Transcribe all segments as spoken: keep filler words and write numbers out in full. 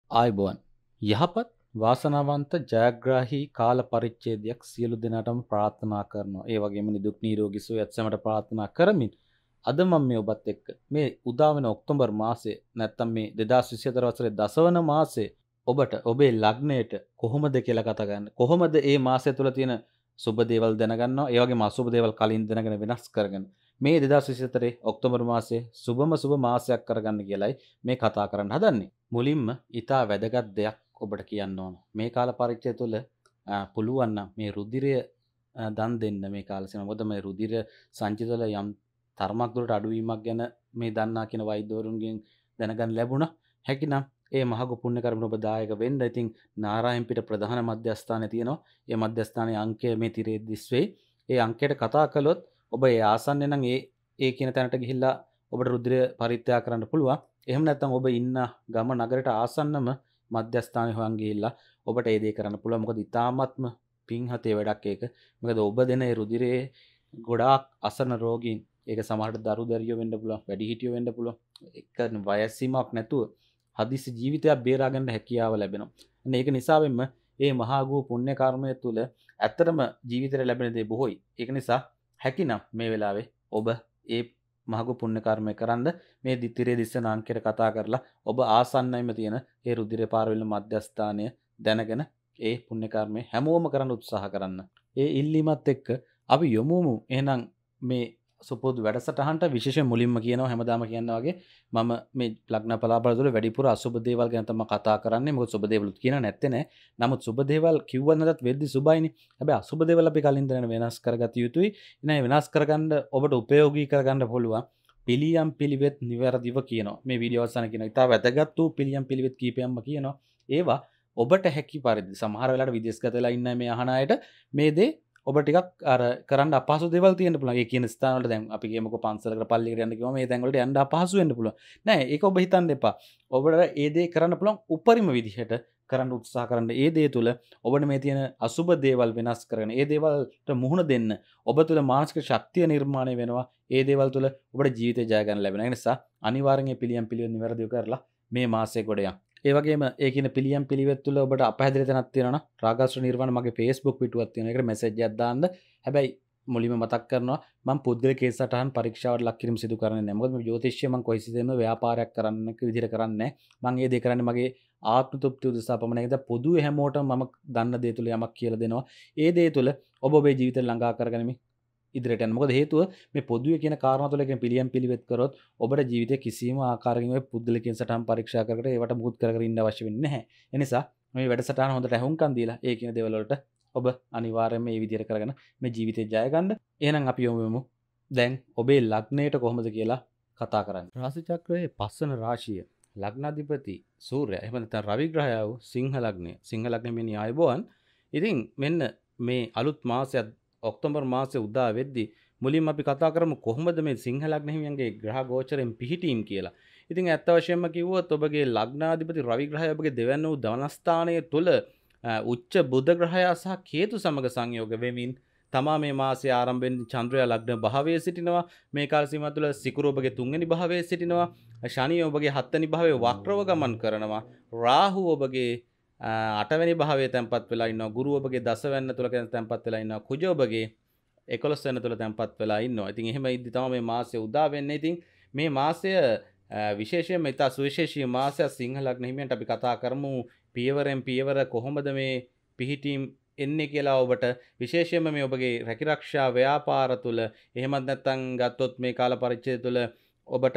ආයුබෝවන් යහපත් වාසනාවන්ත ජයග්‍රාහී කාල පරිච්ඡේදයක් සියලු දෙනාටම ප්‍රාර්ථනා කරනවා. ඒ වගේම නිදුක් නිරෝගී සුවයත් සැමට ප්‍රාර්ථනා කරමින් අද මම මේ ඔබත් එක්ක මේ උදා වෙන ඔක්තෝබර් මාසයේ නැත්තම් මේ දෙදාස් විසිහතර වසරේ දසවන මාසයේ ඔබට ඔබේ ලග්නයට කොහොමද කියලා කතා කරන්නේ. කොහොමද මේ මාසය තුල තියෙන සුබ දේවල් දැනගන්නවා. ඒ වගේම අසුබ දේවල් කලින් දැනගෙන වෙනස් කරගෙන මේ දෙදාස් විසිහතරේ ඔක්තෝබර් මාසයේ සුබම සුබ මාසයක් කරගන්න කියලයි මේ කතා කරන්න හදන්නේ. මුලින්ම ඊටා වැදගත් දෙයක් ඔබට කියන්න ඕන. මේ කාල පරිච්ඡේදය තුළ පුළුවන් නම් මේ රුධිරය දන් දෙන්න මේ කාල සීමාව. මොකද මේ රුධිර සංචිතවල යම් තරමක් දුරට අඩුවීමක් ගැන මේ දන්නා කියන වෛද්‍යවරුන්ගෙන් දැනගන්න ලැබුණා. හැකිනම් ඒ මහඟු පුණ්‍ය කර්මන ඔබ දායක වෙන්න. ඉතින් නාරායන්පිට ප්‍රධාන මධ්‍යස්ථානයේ තියෙනවා. ඒ මධ්‍යස්ථානයේ අංකය මේ තිරේ දිස් වෙයි. ඒ අංකයට කතා කළොත් ඔබ ඒ ආසන්නය නම් ඒ ඒ කියන තැනට ගිහිල්ලා ඔබට රුධිරය පරිත්‍යාග කරන්න පුළුවන්. එහෙම නැත්නම් ඔබ ඉන්න ගම නගරයට ආසන්නම මධ්‍යස්ථානයේ හොයන් ගිහිල්ලා ඔබට ඒ දේ කරන්න පුළුවන්. මොකද ඊ타ත්ම පිංහතේ වැඩක් ඒක. මොකද ඔබ දෙන ඒ රුධිරයේ ගොඩාක් අසරණ රෝගීන්, ඒක සමහරට දරු දැරියෝ වෙන්න පුළුවන්, වැඩිහිටියෝ වෙන්න පුළුවන්. එක වයස් සීමාවක් නැතුව හදිසි ජීවිතයක් බේරා ගන්න හැකියාව ලැබෙනවා. අන්න ඒක නිසාවෙන්ම මේ මහා ගෝ පුණ්‍ය කර්මය තුළ ඇත්තටම ජීවිතේ ලැබෙන දේ බොහෝයි. ඒක නිසා හැකිනම් මේ වෙලාවේ ඔබ ඒ මහඟු පුණ්‍ය කර්මය කරන්න මේ දිතිරේ දිස්සන අංකයට කතා කරලා ඔබ ආසන්නයිම තියෙන ඒ රුධිර පාරවල මධ්‍යස්ථානය දැනගෙන ඒ පුණ්‍ය කර්මය හැමෝම කරන්න උත්සාහ කරන්න. ඒ ඉල්ලීමත් එක්ක අපි යොමුමු එහෙනම් මේ සුපුරුදු වැඩසටහනට. විශේෂයෙන් මුලින්ම කියනවා හැමදාම කියනවා වගේ මම මේ ලග්න පලාබල වල වැඩිපුර අසුබ දේවල් ගැන තමයි කතා කරන්නේ. මොකද සුබ දේවලුත් කියන නැත්තේ නෑ. නමුත් සුබ දේවල් කිව්වත් නැතත් වෙද්දි සුබයිනේ. හැබැයි අසුබ දේවල් අපි කලින් දැනගෙන වෙනස් කරගත යුතුයි. ඉතින් වෙනස් කරගන්න ඔබට උපයෝගී කරගන්න පුළුවන් පිළියම් පිළිවෙත් නිවැරදිව කියනවා. මේ වීඩියෝ අවසාන කියනවා. ඉතාල වැදගත් වූ පිළියම් පිළිවෙත් කීපයක්ම කියනවා. ඒවා ඔබට හැකි පරිදි සමහර වෙලාවට විදේශගත වෙලා ඉන්න මේ අහන අයට මේ දේ ඔබ ටිකක් අර කරන්න අපහසු දේවල් තියෙන්න පුළුවන්. ඒ කියන ස්ථාන වල දැන් අපි කියමුකෝ පන්සලකට පල්ලියකට යන්න කිව්වම මේ තැන් වලට යන්න අපහසු වෙන්න පුළුවන්. නෑ ඒක ඔබ හිතන්න එපා. ඔබට ඒ දේ කරන්න පුළුවන් උපරිම විදිහට කරන්න උත්සාහ කරන්න. ඒ දේ තුල ඔබට මේ තියෙන අසුබ දේවල් වෙනස් කරගෙන ඒ දේවල්ට මුහුණ දෙන්න ඔබ තුල මානසික ශක්තිය නිර්මාණය වෙනවා. ඒ දේවල් තුල ඔබට ජීවිතය ජය ගන්න ලැබෙනවා. ඒ නිසා අනිවාර්යෙන් මේ පිළියම් පිළිවෙත් නිවැරදිව කරලා මේ මාසයේ ගොඩ යන්න. ඒ වගේම ඒ කියන පිළියම් පිළිවෙත් තුළ ඔබට අපහැදිලි තැනක් තියෙනවා නම් රාගාශ්‍ර නිර්වාණ මගේ Facebook පිටුවක් තියෙනවා. ඒකට මැසේජ් එකක් දාන්න. හැබැයි මුලින්ම මතක් කරනවා මම පුද්ගලික කේස් සටහන් පරීක්ෂාවට ලක් කිරීම සිදු කරන්නේ නැහැ. මොකද මේ ජ්‍යොතිෂය මම කොයිසිතෙම ව්‍යාපාරයක් කරන්න විදිහට කරන්නේ නැහැ. මම මේ දේ කරන්නේ මගේ ආත්ම තෘප්තිය උදෙසා පමණයි. ඒක පොදුවේ හැමෝටම මම දන්න දේ තුළ යමක් කියලා දෙනවා. ඒ දේ තුළ ඔබ ඔබේ ජීවිතය ළඟා කරගනිමින් ඉදිරියට යන්න. මොකද හේතුව මේ පොදුවේ කියන කාරණා තුළ කියන පිළියම් පිළිවෙත් කරොත් ඔබට ජීවිතේ කිසිම ආකාරයකින් ඔය පුද්ගලිකයන් සටහන් පරීක්ෂා කර කර ඒවට මුකුත් කර කර ඉන්න අවශ්‍ය වෙන්නේ නැහැ. ඒ නිසා මේ වැඩසටහන හොඳට අහුම්කම් දීලා ඒ කියන දේවල් වලට ඔබ අනිවාර්යයෙන්ම මේ විදිහට කරගෙන මේ ජීවිතේ ජය ගන්න. එහෙනම් අපි යමු දැන් ඔබේ ලග්නයට කොහොමද කියලා කතා කරන්නේ. රාශි චක්‍රයේ පස්වන රාශිය ලග්නාධිපති සූර්යයා එහෙම නැත්නම් රවි ග්‍රහයා වූ සිංහ ලග්නය. සිංහ ලග්නෙ මෙනි ආයුබෝවන්. ඉතින් මෙන්න මේ අලුත් මාසයක් ඔක්තෝබර් මාසයේ උදා වෙද්දී මුලින්ම අපි කතා කරමු කොහොමද මේ සිංහ ලග්න හිමියන්ගේ ග්‍රහ ගෝචරයෙන් පිහිටීම් කියලා. ඉතින් ඇත්ත වශයෙන්ම කිව්වොත් ඔබගේ ලග්නාධිපති රවි ග්‍රහය ඔබගේ දෙවැන්න වූ ධනස්ථානයේ තුල උච්ච බුධ ග්‍රහයා සහ කේතු සමග සංයෝග වෙමින් තමා මේ මාසයේ ආරම්භයෙන් චන්ද්‍රයා ලග්න භාවයේ සිටිනවා. මේ කාල සීමාව තුළ සිකුරු ඔබගේ තුන්වෙනි භාවයේ සිටිනවා. ශනිය ඔබගේ හත්වෙනි භාවයේ වක්‍රව ගමන් කරනවා. රාහු ඔබගේ අටවැනි භාවයේ තැන්පත් වෙලා ඉන්නවා. ගුරු ඔබගේ දසවැන්න තුල තැන්පත් වෙලා ඉන්නවා. කුජ ඔබගේ එකොළොස් වෙනි තුල තැන්පත් වෙලා ඉන්නවා. ඉතින් එහෙම ඉද්දි තමයි මේ මාසය උදා වෙන්නේ. ඉතින් මේ මාසය විශේෂයෙන්ම ඉතා සුවිශේෂී මාසයක් සිංහ ලග්න හිමියන්ට අපි කතා කරමු පියවරෙන් පියවර කොහොමද මේ පිහිටීම් එන්නේ කියලා ඔබට විශේෂයෙන්ම මේ ඔබගේ රැකිරක්ෂා ව්‍යාපාර තුල එහෙමත් නැත්නම් ගත්තොත් මේ කාල පරිච්ඡේදය තුල ඔබට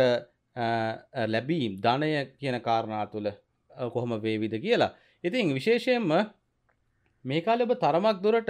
ලැබීම් ධනය කියන කාරණා තුල කොහොම වේවිද කියලා. ඉතින් විශේෂයෙන්ම මේ කාලේ ඔබ තරමක් දුරට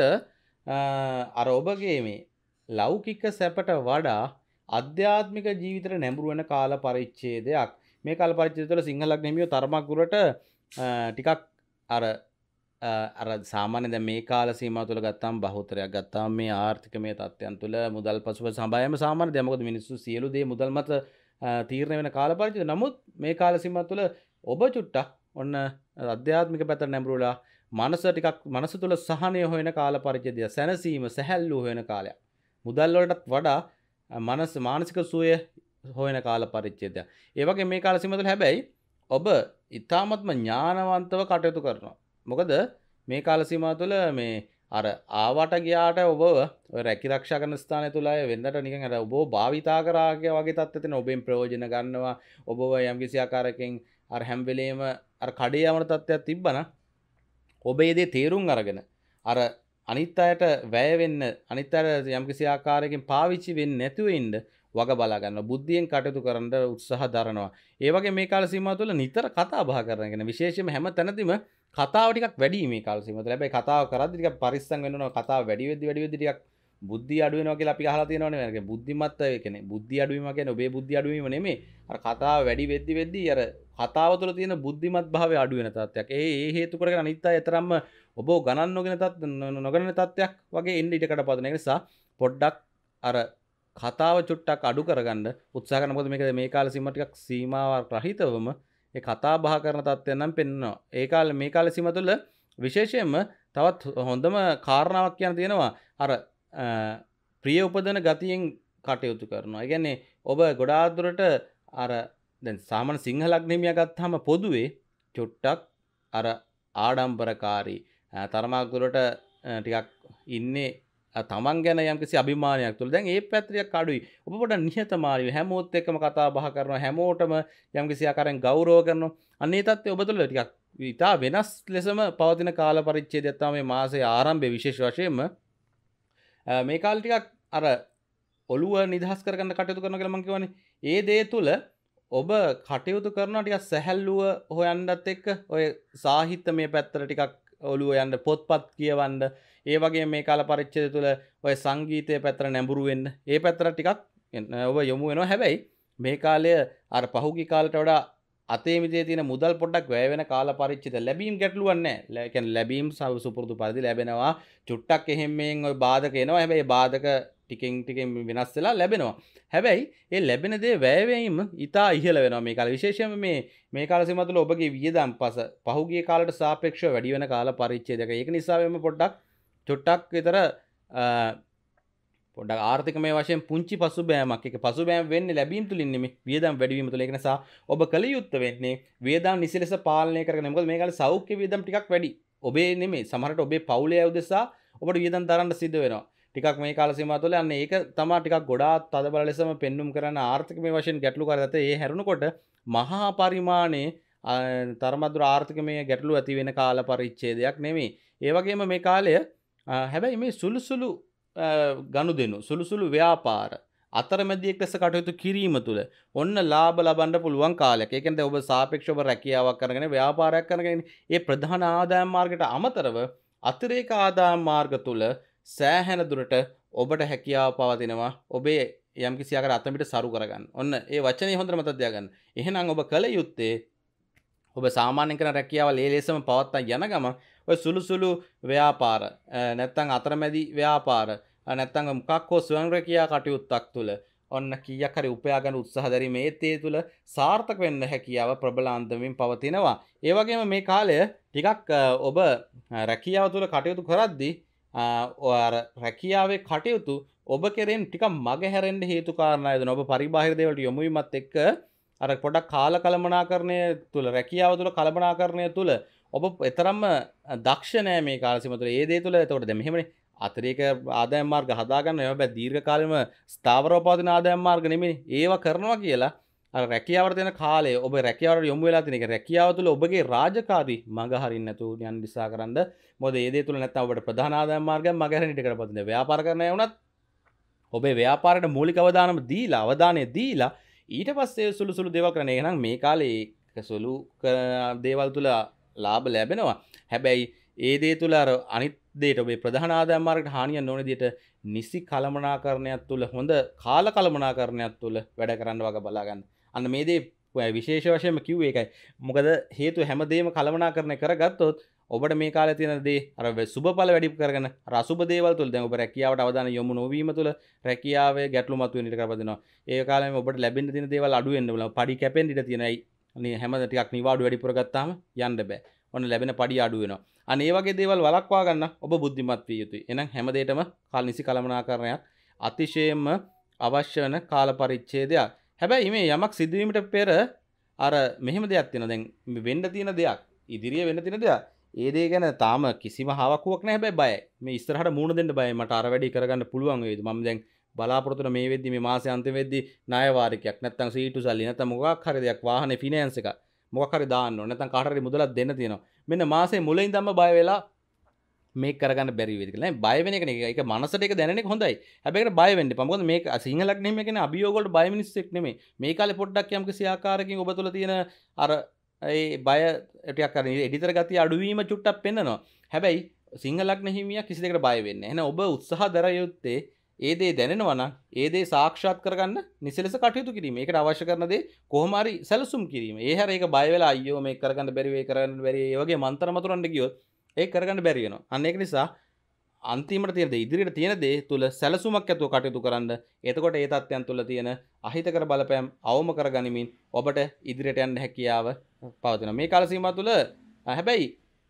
අර ඔබගේ මේ ලෞකික සැපට වඩා අධ්‍යාත්මික ජීවිතයට නැඹුරු වෙන කාල පරිච්ඡේදයක්. මේ කාල පරිච්ඡේදය තුළ සිංහ ලග්න හිමියෝ තරමක් දුරට ටිකක් අර අර සාමාන්‍ය දැන් මේ කාල සීමාව තුළ ගත්තාම බහුතරයක් ගත්තාම මේ ආර්ථිකමය තත්ත්වයන් තුළ මුදල් පසුබිම සම්බයම සාමාන්‍ය දැන් මොකද මිනිස්සු සියලු දේ මුදල් මත තීරණය වෙන කාල පරිච්ඡේදය. නමුත් මේ කාල සීමාව තුළ ඔබ චුට්ටක් ඔන්න අධ්‍යාත්මික පැත්තට නැඹුරුලා මනස ටිකක් මනස තුළ සහනය හොයන කාල පරිච්ඡේදය, සැනසීම සැහැල්ලුව හොයන කාලයක්. මුදල් වලටත් වඩා මනස මානසික සුවය හොයන කාල පරිච්ඡේදයක්. ඒ වගේ මේ කාල සීමාව තුළ හැබැයි ඔබ ඉතාමත්ම ඥානවන්තව කටයුතු කරනවා. මොකද මේ කාල සීමාව තුළ මේ අර ආවට ගියාට ඔබ ඔය රැකී ආරක්ෂා කරන ස්ථානය තුල අය වෙන්නට නිකන් අර ඔබව භාවිතා කරා වගේ තත්ත්වෙ තියෙන ඔබෙන් ප්‍රයෝජන ගන්නවා ඔබව යම්කිසි ආකාරයකින් අර හැම වෙලේම අර කඩේ යවන තත්ත්වයක් තිබ්බනම් ඔබ ඒ දේ තේරුම් අරගෙන අර අනිත් අයට වැය වෙන්න අනිත් අයට යම්කිසි ආකාරයකින් පාවිච්චි වෙන්නේ නැතුව ඉන්න වග බලා ගන්නවා බුද්ධියෙන් කටයුතු කරන්න උත්සාහ දරනවා ඒ වගේ මේ කාල සීමාව තුළ නිතර කතා බහ කරගෙන විශේෂයෙන්ම හැම තැනදීම කතාව ටිකක් වැඩි මේ කාල සීමාව තුළ හැබැයි කතාව කරද්දි ටිකක් පරිස්සම් වෙන්න ඕන කතාව වැඩි වෙද්දි වැඩි වෙද්දි ටිකක් බුද්ධිය අඩු වෙනවා කියලා අපි අහලා තියෙනවනේ ඒක බුද්ධිමත් ඒ කියන්නේ බුද්ධිය අඩු වීම කියන්නේ ඔබේ බුද්ධිය අඩු වීම නෙමෙයි අර කතාව වැඩි වෙද්දි වෙද්දි අර කතාව තුළ තියෙන බුද්ධිමත් භාවය අඩු වෙන තත්ත්වයක් ඒ ඒ හේතු කරගෙන අනිත් අය තරම්ම ඔබ ගණන් නොගෙන තත් නොගණන තත්ත්වයක් වගේ එන්න ඉඩකඩ පදන නිසා පොඩ්ඩක් අර කතාව චුට්ටක් අඩු කරගන්න උත්සාහ කරන මොකද මේක මේ කාල සීමාව ටිකක් සීමාව රහිතවම ඒ කතා බහ කරන තත්ත්වයන් නම් පෙන්වනවා ඒ කාලේ මේ කාල සීමාව තුළ විශේෂයෙන්ම තවත් හොඳම කාරණාවක් කියන තියෙනවා අර ප්‍රිය උපදන ගතියෙන් කටයුතු කරනවා. ඒ කියන්නේ ඔබ ගොඩාක් දුරට අර දැන් සාමාන්‍ය සිංහල අග්නිමියා ගත්තාම පොදුවේ චුට්ටක් අර ආඩම්බරකාරී තරමක් දුරට ටිකක් ඉන්නේ තමන් ගැන යම්කිසි අභිමානයක් තුළ. දැන් ඒ පැත්ත ටිකක් අඩුයි. ඔබ පොඩ්ඩක් නිහතමානීව හැමෝත් එක්කම කතා බහ කරනවා. හැමෝටම යම්කිසි ආකාරයෙන් ගෞරව කරනවා. අන්න ඒ තත්ත්වය ඔබ තුළ ටිකක් ඉතා වෙනස් ලෙසම පවතින කාල පරිච්ඡේදයක් තමයි මේ මාසයේ ආරම්භයේ විශේෂ වශයෙන්ම මේ කාලේ ටිකක් අර ඔළුව නිදහස් කරගන්න කටයුතු කරනවා කියලා මම කියවනේ. ඒ දේ තුළ ඔබ කටයුතු කරනවා ටිකක් සැහැල්ලුව හොයන්නත් එක්ක ඔය සාහිත්‍යමය පැත්තට ටිකක් ඔළුව යන්න පොත්පත් කියවන්න ඒ වගේ මේ කාල පරිච්ඡේදය තුළ ඔය සංගීතයේ පැත්තට නැඹුරු වෙන්න ඒ පැත්තට ටිකක් ඔබ යොමු වෙනවා. හැබැයි මේ කාලය අර පහුගිය කාලයට වඩා අතේ මිදේ තියෙන මුදල් පොඩ්ඩක් වැය වෙන කාල පරිච්ඡේද ලැබීම් ගැටලුවක් නැහැ. ඒ කියන්නේ ලැබීම් සුපුරුදු පරිදි ලැබෙනවා. චුට්ටක් එහෙම මෙන් ඔය බාධක එනවා. හැබැයි බාධක ටිකෙන් ටිකෙන් වෙනස් වෙලා ලැබෙනවා. හැබැයි ඒ ලැබෙන දේ වැය වීම ඉතා ඉහළ වෙනවා මේ කාලේ. විශේෂයෙන්ම මේ මේ කාල සීමාව තුළ ඔබගේ වියදම් පස පහුගිය කාලයට සාපේක්ෂව වැඩි වෙන කාල පරිච්ඡේදයක. ඒක නිසා වෙම පොඩ්ඩක් චුට්ටක් විතර පොඩ්ඩක් ආර්ථිකමය වශයෙන් පුංචි පසුබෑමක්. ඒක පසුබෑම වෙන්නේ ලැබීම් තුලින් නෙමෙයි වියදම් වැඩිවීම තුල. ඒක නිසා ඔබ කල යුත්තේ වෙන්නේ වියදම් නිසි ලෙස පාලනය කරගෙන. මොකද මේ කාලේ සෞඛ්‍ය වියදම් ටිකක් වැඩි. ඔබේ නෙමෙයි සමහරට ඔබේ පවුලේ අය උදෙසා ඔබට වියදම් දරන්න සිද්ධ වෙනවා. ටිකක් මේ කාල සීමාව තුළ යන්නේ ඒක තමයි ටිකක් ගොඩාක් තදබල ලෙසම පෙන්눔 කරන ආර්ථිකමය වශයෙන් ගැටලු කරගත්ත. ඒ හැරුණකොට මහා පරිමාණයේ තරමදුර ආර්ථිකමය ගැටලු ඇති වෙන කාල පරිච්ඡේදයක් නෙමෙයි. ඒ වගේම මේ කාලය හැබැයි මේ සුළු සුළු ගනුදෙනු සුළු සුළු ව්‍යාපාර අතරමැදියෙක් ලෙස කටයුතු කිරීම තුළ ඔන්න ලාභ ලබන්න පුළුවන් කාලයක්. ඒ කියන්නේ ඔබ සාපේක්ෂව රැකියාවක් කරගෙන ව්‍යාපාරයක් කරගෙන ඒ ප්‍රධාන ආදායම් මාර්ගයට අමතරව අතිරේක ආදායම් මාර්ග තුළ සෑහෙන දුරට ඔබට හැකියාව පවතිනවා ඔබේ යම්කිසි ආකාර අතමිට සරු කරගන්න. ඔන්න ඒ වචනේ හොඳට මතක තියාගන්න. එහෙනම් ඔබ කල යුත්තේ ඔබ සාමාන්‍යයෙන් කරන රැකියාවල් ඒ ලෙසම පවත්වා යන ගම ඔය සුළු සුළු ව්‍යාපාර නැත්තම් අතරමැදි ව්‍යාපාර නැත්තම් මොකක් හෝ ස්වයං රැකියා කටයුත්තක් තුළ ඔන්න කීයක් හරි උපයා ගන්න උත්සාහ දැරීම ඒ තේ තුළ සාර්ථක වෙන්න හැකියාව ප්‍රබල අන්දමින් පවතිනවා. ඒ වගේම මේ කාලය ටිකක් ඔබ රැකියාව තුළ කටයුතු කරද්දී අර රැකියාවේ කටයුතු ඔබ කෙරෙන් ටිකක් මග හැරෙන්න හේතු කාරණා යදෙන. ඔබ පරිබාහිර දේවල්ට යොමු වීමත් එක්ක අර පොඩක් කාල කළමනාකරණය තුළ රැකියාව තුළ කළමනාකරණය තුළ ඔබ එතරම්ම දක්ෂ නෑ මේ කාල සීමාව තුළ. ඒ දේ තුළ එතකොට දැන් මෙහෙමනේ අතිරේක ආදායම් මාර්ග හදාගන්න හැබැයි දීර්ඝ කාලෙම ස්ථාවරව පවතින ආදායම් මාර්ග නෙමෙයි. ඒවා කරනවා කියලා අර රැකියාවට දෙන කාලය ඔබ රැකියාවට යොමු වෙලා තියෙන එක රැකියාව තුළ ඔබගේ රාජකාරී මඟ හරින්න නැතුව යන දිසා කරන්න. මොකද ඒ දේ තුළ නැත්නම් ඔබට ප්‍රධාන ආදායම් මාර්ගයක් මඟ හැරෙන්න ඉඩ කරපදින. ව්‍යාපාර කරන අය වුණත් ඔබේ ව්‍යාපාරයට මූලික අවධානම දීලා අවධානය දීලා ඊට පස්සේ සුළු සුළු දේවල් කරන. එහෙනම් මේ කාලේ සුළු දේවල් තුළ ලාභ ලැබෙනවා. හැබැයි ඒ දේ තුළ අර අනිත් දේට ඔබේ ප්‍රධාන ආදායම් මාර්ගයට හානියක් නොවන විදිහට නිසි කළමනාකරණයක් තුළ හොඳ කාල කළමනාකරණයක් තුළ වැඩ කරන්න වගේ බලා ගන්න. අන්න මේ දේ විශේෂ වශයෙන්ම කිව්වේ ඒකයි. මොකද හේතුව හැමදේම කළමනාකරණය කරගත්තොත් ඔබට මේ කාලේ තියෙන දේ අර සුබඵල වැඩි කරගෙන අර අසුබ දේවල් තුළ දැන් ඔබ රැකියාවට අවධානය යොමු නොවීම තුළ රැකියාවේ ගැටලු මතුවෙන ඉඩ කරපදිනවා. ඒ කාලෙම ඔබට ලැබෙන්න තියෙන දේවල් අඩු වෙන්න බලන්න. පඩි කැපෙන්න ඉඩ තියෙනයි. අනේ හැම ටිකක් නිවාඩු වැඩිපුර ගත්තාම යන්න බෑ. ඔන්න ලැබෙන පඩි අඩු වෙනවා. අන්න ඒ වගේ දේවල් වළක්වා ගන්න ඔබ බුද්ධිමත් විය යුතුයි. එහෙනම් හැම දෙයකම කාල නිසි කළමනාකරණයක් අතිශයින්ම අවශ්‍ය වෙන කාල පරිච්ඡේදයක්. හැබැයි මේ යමක් සිදුවීමට පෙර අර මෙහෙම දෙයක් තියෙනවා. දැන් වෙන්න තියෙන දෙයක් ඉදිරියේ වෙන්න තියෙන දෙයක්. ඒ දේ ගැන තාම කිසිම හාවකුවක් නැහැ. හැබැයි බයයි. මේ ඉස්සරහට මූණ දෙන්න බයයි. මට අර වැඩි කරගන්න පුළුවන් වේද? මම දැන් බලාපොරොත්තු වෙන මේ වෙද්දි මේ මාසේ අන්තිම වෙද්දි ණය වාරිකයක් නැත්නම් සීටු සල්ලි නැත්නම් මොකක් හරි දෙයක් වාහනේ ෆිනෑන්ස් එක මොකක් හරි දාන්න ඕන. නැත්නම් කාට හරි මුදලක් දෙන්න තියෙනවා. මෙන්න මාසේ මුලින් ඉඳන්ම බය වෙලා මේක කරගන්න බැරි වේද කියලා. නෑ බය වෙන එක නේ. ඒක මනසට ඒක දැනෙන එක හොඳයි. හැබැයි ඒකට බය වෙන්න එපා. මොකද මේක සිංහලක් නෙමෙයි කියන්නේ අභියෝග වලට බය මිනිස්සෙක් නෙමෙයි. මේ කාලේ පොඩ්ඩක් යම් කිසි ආකාරයකින් ඔබ තුල තියෙන අර ඒ බය ටිකක් අර එඩිටර් ගතිය අඩුවීම චුට්ටක් පෙන්නනවා. හැබැයි සිංහලක් නෙහිමියා කිසි දෙයකට බය වෙන්නේ නැහැ. එහෙනම් ඔබ උත්සාහ දර යුත්තේ ඒ දේ දැනෙනවා නම් ඒ දේ සාක්ෂාත් කරගන්න නිසලස කටයුතු කිරීම. ඒකට අවශ්‍ය කරන දේ කොහොම හරි සැලසුම් කිරීම. ඒ හැර ඒක බය වෙලා අයියෝ මේක කරගන්න බැරි වෙයි කරගන්න බැරි ඒ වගේ මන්තර මතුරන්න ගියොත් ඒක කරගන්න බැරි වෙනවා. අන්න ඒක නිසා අන්තිමට තියෙන දේ ඉදිරියට තියෙන දේ තුල සැලසුමක් ඇතුව කටයුතු කරන්න. එතකොට ඒ තත්ත්වයන් තුල තියෙන අහිතකර බලපෑම් අවම කරගනිමින් ඔබට ඉදිරියට යන්න හැකියාව පවතිනවා. මේ කාල සීමාව තුල හැබැයි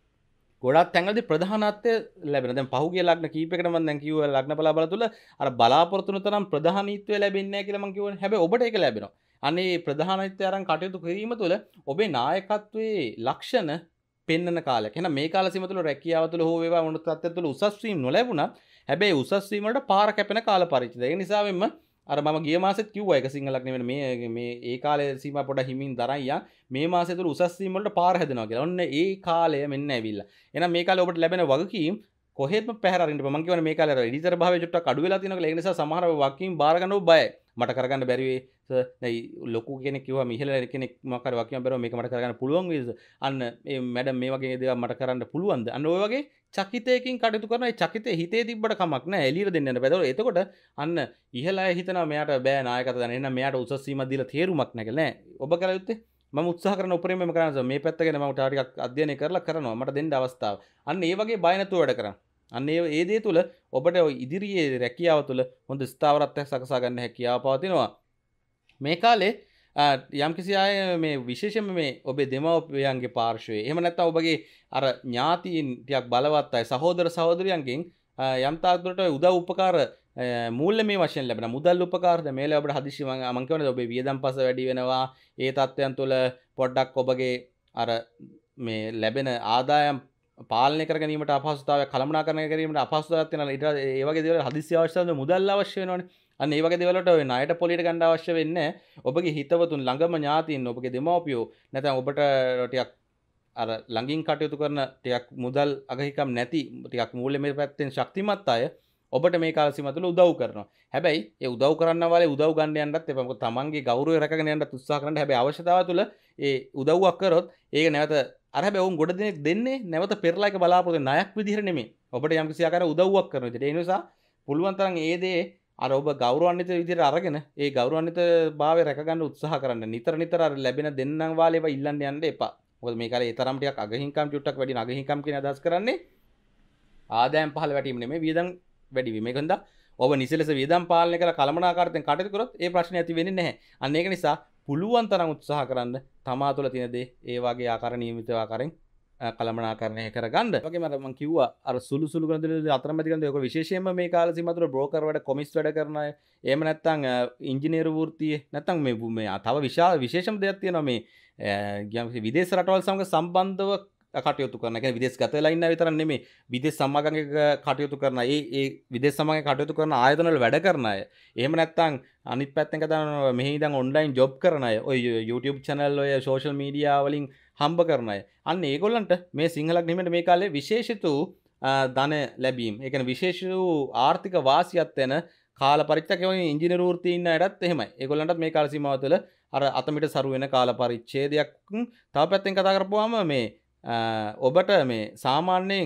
ගොඩක් තැන්වලදී ප්‍රධානත්වය ලැබෙනවා. දැන් පහුගිය ලග්න කීපයකට මම දැන් කිව්වා ලග්න බලාබල තුල අර බලාපොරොත්තු වෙන තරම් ප්‍රධානීත්වය ලැබෙන්නේ නැහැ කියලා මම කිව්වනේ. හැබැයි ඔබට ඒක ලැබෙනවා. අනේ ප්‍රධානීත්වය අරන් කටයුතු කිරීම තුළ ඔබේ නායකත්වයේ ලක්ෂණ පෙන්වන කාලයක්. එහෙනම් මේ කාල සීමාව තුළ රැකියාව තුළ හෝ වේවා මොන තත්ත්වයක් තුළ උසස් වීම නොලැබුණත් හැබැයි උසස් වීම වලට පාර කැපෙන කාල පරිච්ඡේදය. ඒ නිසා වෙන්න අර මම ගිය මාසෙත් කිව්වා ඒක සිංහලක් නෙවෙයි මේ මේ ඒ කාලේ සීමා පොඩ හිමින් දරන් යා මේ මාසය තුළ උසස් වීම වලට පාර හැදෙනවා කියලා. ඔන්න ඒ කාලය මෙන්න ඇවිල්ලා. එහෙනම් මේ කාලේ ඔබට ලැබෙන වගකීම් කොහෙත්ම පැහැර අරින්න බෑ. මම කියවනේ මේ කාලේ අර එඩිටර් භාවය චුට්ටක් අඩු වෙලා තියෙනවා කියලා. ඒ නිසා සමහර වගකීම් බාර ගන්න ඔබ බයයි. මට කරගන්න බැරි වෙයි. දැන් ලොකු කෙනෙක් කිව්වා මිහිල කෙනෙක් මොකක් හරි වගකීමක් බැරුව මේක මට කරගන්න පුළුවන් වේද? අන්න මේ මැඩම් මේ වගේ දේවල් මට කරන්න පුළුවන්ද? අන්න ඔය වගේ චකිතයකින් කටයුතු කරන ඒ චකිතේ හිතේ තිබ්බට කමක් නැහැ. එළියට දෙන්න යන්න බෑ. එතකොට අන්න ඉහළ අය හිතනවා මෙයාට බෑ නායකත්ව ගන්න. එහෙනම් මෙයාට උසස් වීමක් දීලා තේරුමක් නැහැ කියලා නෑ. ඔබ කර යුත්තේ මම උත්සාහ කරන උපරිමයෙන්ම කරනවා. මේ පැත්ත ගැන මම ටිකක් අධ්‍යයනය කරලා කරනවා. මට දෙන්න අවස්ථාව. අන්න ඒ වගේ බය නැතුව වැඩ කරන්න. අන්න ඒ ඒ දේ තුල ඔබට ඉදිරියේ රැකියාව තුල හොඳ ස්ථාවරත්වයක් සකසා ගන්න හැකියාව පවතිනවා. මේ කාලේ යම්කිසි අය මේ විශේෂයෙන්ම මේ ඔබේ දෙමව්පියන්ගේ පාර්ශවයේ එහෙම නැත්නම් ඔබගේ අර ඥාතීන් ටිකක් බලවත් අය සහෝදර සහෝදරියන්ගෙන් යම් තාක් දුරට උදව් උපකාර මූල්‍යමය වශයෙන් ලැබෙන මුදල් උපකාර දැන් මේල ඔබට හදිස්සි මම මම කියන්නේ ඔබේ වියදම් පස වැඩි වෙනවා ඒ තත්ත්වයන් තුළ පොඩ්ඩක් ඔබගේ අර මේ ලැබෙන ආදායම් පාලනය කර ගැනීමට අපහසුතාවය කළමනාකරණය කිරීමට අපහසුතාවයක් තියෙනවා ඊට ඒ වගේ දේවල් හදිස්සි අවශ්‍යතාවය මුදල් අවශ්‍ය වෙනවනේ අන්න ඒ වගේ දේවල් වලට ඔය ණයට පොලියට ගන්න අවශ්‍ය වෙන්නේ ඔබගේ හිතවතුන් ළඟම ඥාතීන් ඔබගේ දෙමව්පියෝ නැත්නම් ඔබට ටිකක් අර ළඟින් කටයුතු කරන ටිකක් මුදල් අගහිකම් නැති ටිකක් මූල්‍යමය පැත්තෙන් ශක්තිමත් අය ඔබට මේ කාල සීමාව තුළ උදව් කරනවා. හැබැයි ඒ උදව් කරන්න වාලේ උදව් ගන්න යන්නත් එපා. මොකද තමන්ගේ ගෞරවය රැකගෙන යන්නත් උත්සාහ කරන්න. හැබැයි අවශ්‍යතාවය තුළ ඒ උදව්වක් කරොත් ඒක නැවත අර හැබැයි උන් ගොඩ දෙනෙක් දෙන්නේ නැවත පෙරලා එක බලාපොරොත්තු ණයක් විදිහට නෙමෙයි. ඔබට යම් කිසි ආකාරයක උදව්වක් කරන විදිහට. ඒ නිසා පුළුවන් තරම් ඒ දේ අර ඔබ ගෞරවාන්විත විදිහට අරගෙන ඒ ගෞරවාන්විත භාවය රැක ගන්න උත්සාහ කරන්න. නිතර නිතර අර ලැබෙන දෙන්නම් වාලේ ඒවා ඉල්ලන්න යන්න එපා. මොකද මේ කාලේ ඒ තරම් ටිකක් අගහිංකම් චුට්ටක් වැඩි නගහිංකම් කියන අදහස් කරන්නේ ආදායම් පහළ වැටීම නෙමෙයි වියදම් වැඩි වීම. ඒකෙන්ද ඔබ නිසලස වියදම් පාලනය කරලා කළමනාකාරීත්වයෙන් කටයුතු කරොත් ඒ ප්‍රශ්නේ ඇති වෙන්නේ නැහැ. අන්න ඒක නිසා පුළුවන් තරම් උත්සාහ කරන්න තමා තුළ තියෙන දේ ඒ වගේ ආකාර නියමිත ආකාරයෙන් කළමනාකරණය කරගන්න. ඒ වගේම මම කිව්වා අර සුළු සුළු කරන දේ අතරමැදි කරන දේ ඔක විශේෂයෙන්ම මේ කාල සීමාව තුළ බ්‍රෝකර් වැඩ කොමිස් වැඩ කරන අය එහෙම නැත්නම් ඉංජිනේරු වෘත්තියේ නැත්නම් මේ මේ තව විශාල විශේෂම දෙයක් තියෙනවා මේ විදේශ රටවල් සමග සම්බන්ධව කටයුතු කරන. ඒ කියන්නේ විදේශ ගත වෙලා ඉන්න අය විතරක් නෙමෙයි විදේශ සමාගමක කටයුතු කරන අය ඒ විදේශ සමාගමක කටයුතු කරන ආයතන වල වැඩ කරන අය. එහෙම නැත්නම් අනිත් පැත්තෙන් කතාන මෙහි ඉඳන් ඔන්ලයින් ජොබ් කරන අය. ඔය YouTube channel ඔය social media වලින් හම්බ කරන අය. අන්න ඒගොල්ලන්ට මේ සිංහලක් නෙමෙයි මේ කාලේ විශේෂිත ධන ලැබීම. ඒ කියන්නේ විශේෂ වූ ආර්ථික වාසියක් වෙන කාල පරිච්ඡේදයක් වගේ ඉංජිනේරු වෘත්තියේ ඉන්න අයටත් එහෙමයි. ඒගොල්ලන්ටත් මේ කාල සීමාව තුළ අර අතමිට සරු වෙන කාල පරිච්ඡේදයක් තව පැත්තෙන් කතා කරපුවාම මේ ඔබට මේ සාමාන්‍යයෙන්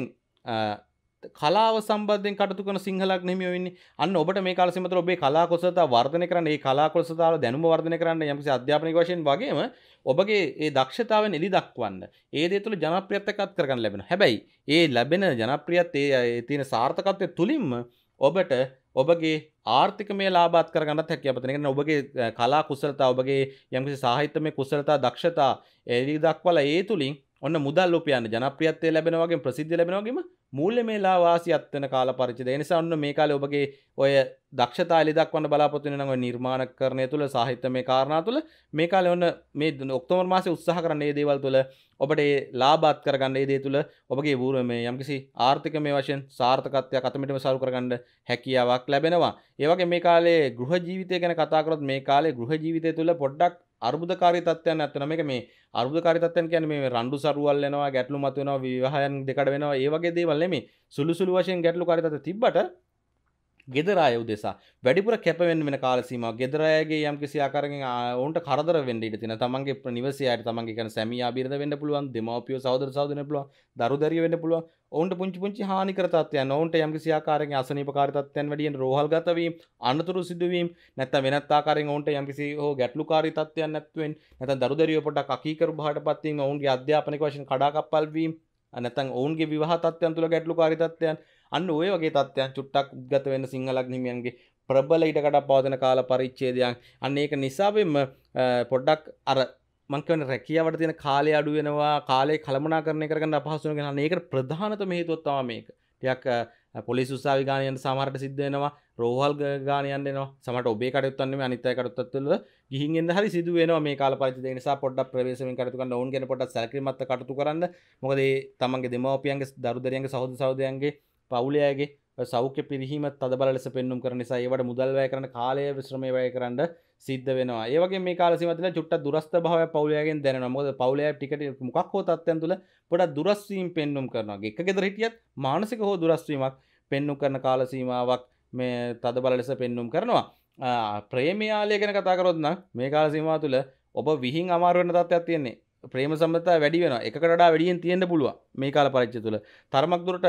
කලාව සම්බන්ධයෙන් කටයුතු කරන සිංහලක් නෙමෙයි වෙන්නේ. අන්න ඔබට මේ කාල සීමාව තුළ ඔබේ කලා කුසලතාව වර්ධනය කරන්න, ඒ කලා කුසලතාවල දැනුම වර්ධනය කරන්න යම්කිසි අධ්‍යාපනික වශයෙන් වගේම ඔබගේ ඒ දක්ෂතාවෙන් එලි දක්වන්න. ඒ දේ තුළ ජනප්‍රියත්වයක් අත් කරගන්න ලැබෙනවා. හැබැයි ඒ ලැබෙන ජනප්‍රියත්වයේ ඒ තියෙන සාර්ථකත්වය තුලින්ම ඔබට ඔබගේ ආර්ථිකමය ලාභات කරගන්නත් හැකියාව තියෙනවා. ඒ කියන්නේ ඔබගේ කලා කුසලතාව, ඔබගේ යම්කිසි සාහිත්‍යමය කුසලතා, දක්ෂතා එලි දක්වලා ඒ තුලින් ඔන්න මුදල් උපයන්න ජනප්‍රියත්වය ලැබෙනවා වගේම ප්‍රසිද්ධිය ලැබෙනවා වගේම මූල්‍යමය වාසියත් වෙන කාල පරිච්ඡේදය. ඒ නිසා ඔන්න මේ කාලේ ඔබගේ ඔය දක්ෂතා එලි දක්වන්න බලාපොරොත්තු වෙන නම් ඔය නිර්මාණකරණය තුළ සාහිත්‍යමය කාරණා තුළ මේ කාලේ ඔන්න මේ ඔක්තෝබර් මාසයේ උත්සාහ කරන්න මේ දේවල් තුළ ඔබට ඒ ලාභාත් කරගන්න මේ දේ තුළ ඔබගේ මේ යම්කිසි ආර්ථිකමය වශයෙන් සාර්ථකත්වයක් අතමිටම සරු කරගන්න හැකියාවක් ලැබෙනවා. ඒ වගේ මේ කාලේ ගෘහ ජීවිතය ගැන කතා කරොත් මේ කාලේ ගෘහ ජීවිතය තුළ පොඩ්ඩක් අර්බුදකාරී තත්ත්වයන් නැත්නම් මේක මේ අර්බුදකාරී තත්ත්වයන් කියන්නේ මේ රණ්ඩු සරුවල් වෙනවා, ගැටලු මත වෙනවා, විවාහයන් දෙකඩ වෙනවා, ඒ වගේ දේවල් නෙමෙයි. සුළු සුළු වශයෙන් ගැටලුකාරී තත්ත්ව තිබ්බට ගෙදර අය උදෙසා වැඩිපුර කැප වෙන්න වෙන කාල සීමාවක් ගෙදර අයගේ යම්කිසි ආකාරයකින් ඔවුන්ට කරදර වෙන්න ඉඩ තියෙනවා. තමන්ගේ නිවසේ අයට තමන්ගේ කියන සැමියා බිරිඳ වෙන්න පුළුවන්, දෙමව්පියෝ සහෝදර සහෝදරියන් වෙන්න පුළුවන්, දරු දැරිය වෙන්න පුළුවන්. ඔවුන්ට පුංචි පුංචි හානිකර තත්ත්වයන්, ඔවුන්ට යම්කිසි ආකාරයකින් අසනීපකාරී තත්ත්වයන් වැඩියෙන් රෝහල්ගත වීම, අනතුරු සිදුවීම, නැත්නම් වෙනත් ආකාරයෙන් ඔවුන්ට යම්කිසි හෝ ගැටලුකාරී තත්ත්වයන් නැත්වෙන්, නැත්නම් දරු දැරියෝ පොඩ්ඩක් අකීකරු බවටපත් වීම, ඔවුන්ගේ අධ්‍යාපනික වශයෙන් කඩාකප්පල් වීම, නැත්නම් ඔවුන්ගේ විවාහ තත්ත්වයන් තුළ ගැටලුකාරී තත්ත්වයන්, අන්න ඔය වගේ තත්ත්වයන් චුට්ටක් උද්ගත වෙන්න සිංහල අග්නිහිමියන්ගේ ප්‍රබල ඉඩකඩ පවතින කාල පරිච්ඡේදයන්. අන්න ඒක නිසා වෙම පොඩ්ඩක් අර මං කියන්නේ රැකියාවට තියෙන කාලය අඩු වෙනවා, කාලේ කළමනාකරණය කරගන්න අපහසු වෙනවා. අන්න ඒකට ප්‍රධානතම හේතුව තමයි මේක. ටිකක් පොලිස් උසාවි ගාන යන සමහරට සිද්ධ වෙනවා, රෝහල් ගාන යන්න එනවා. සමහරට ඔබේ කටයුත්තක් නෙමෙයි අනිත් අය කටයුත්තක් තුළ ගිහින් එන්න හරි සිදු වෙනවා මේ කාල පරිච්ඡේදය. ඒ නිසා පොඩ්ඩක් ප්‍රවේශමෙන් කටයුතු කරන්න ඕන් කියන පොඩ්ඩක් සැලකිලිමත්ව කටයුතු කරන්න. මොකද මේ තමන්ගේ දෙමව්පියන්ගේ දරු දැරියන්ගේ සහෝදර සහෝදරයන්ගේ පවුලේ අයගේ සෞඛ්‍ය පිරිහීම තදබල ලෙස පෙන්눔 කරන නිසා ඒවට මුදල් වැය කරන කාලය ශ්‍රමය වැය කරන්න සිද්ධ වෙනවා. ඒ වගේම මේ කාල සීමාව තුළ චුට්ටක් දුරස්ත භාවයක් පවුලේ අයගෙන් දැනෙනවා. මොකද පවුලේ අය ටිකට මොකක් හෝ තත්ත්වයන් තුළ පොඩක් දුරස් වීම පෙන්눔 කරනවා. එක ගෙදර හිටියත් මානසික හෝ දුරස් වීමක් පෙන්눔 කරන කාල සීමාවක් මේ තදබල ලෙස පෙන්눔 කරනවා. ප්‍රේමයාලය ගැන කතා කරොත් නම් මේ කාල සීමාව තුළ ඔබ විහිං අමාරු වෙන තත්ත්වයක් තියෙන්නේ. ප්‍රේම සම්බන්ධතාවය වැඩි වෙනවා. එකකට වඩා වැඩියෙන් තියෙන්න පුළුවන් මේ කාල පරිච්ඡේදය තුළ. තරමක් දුරට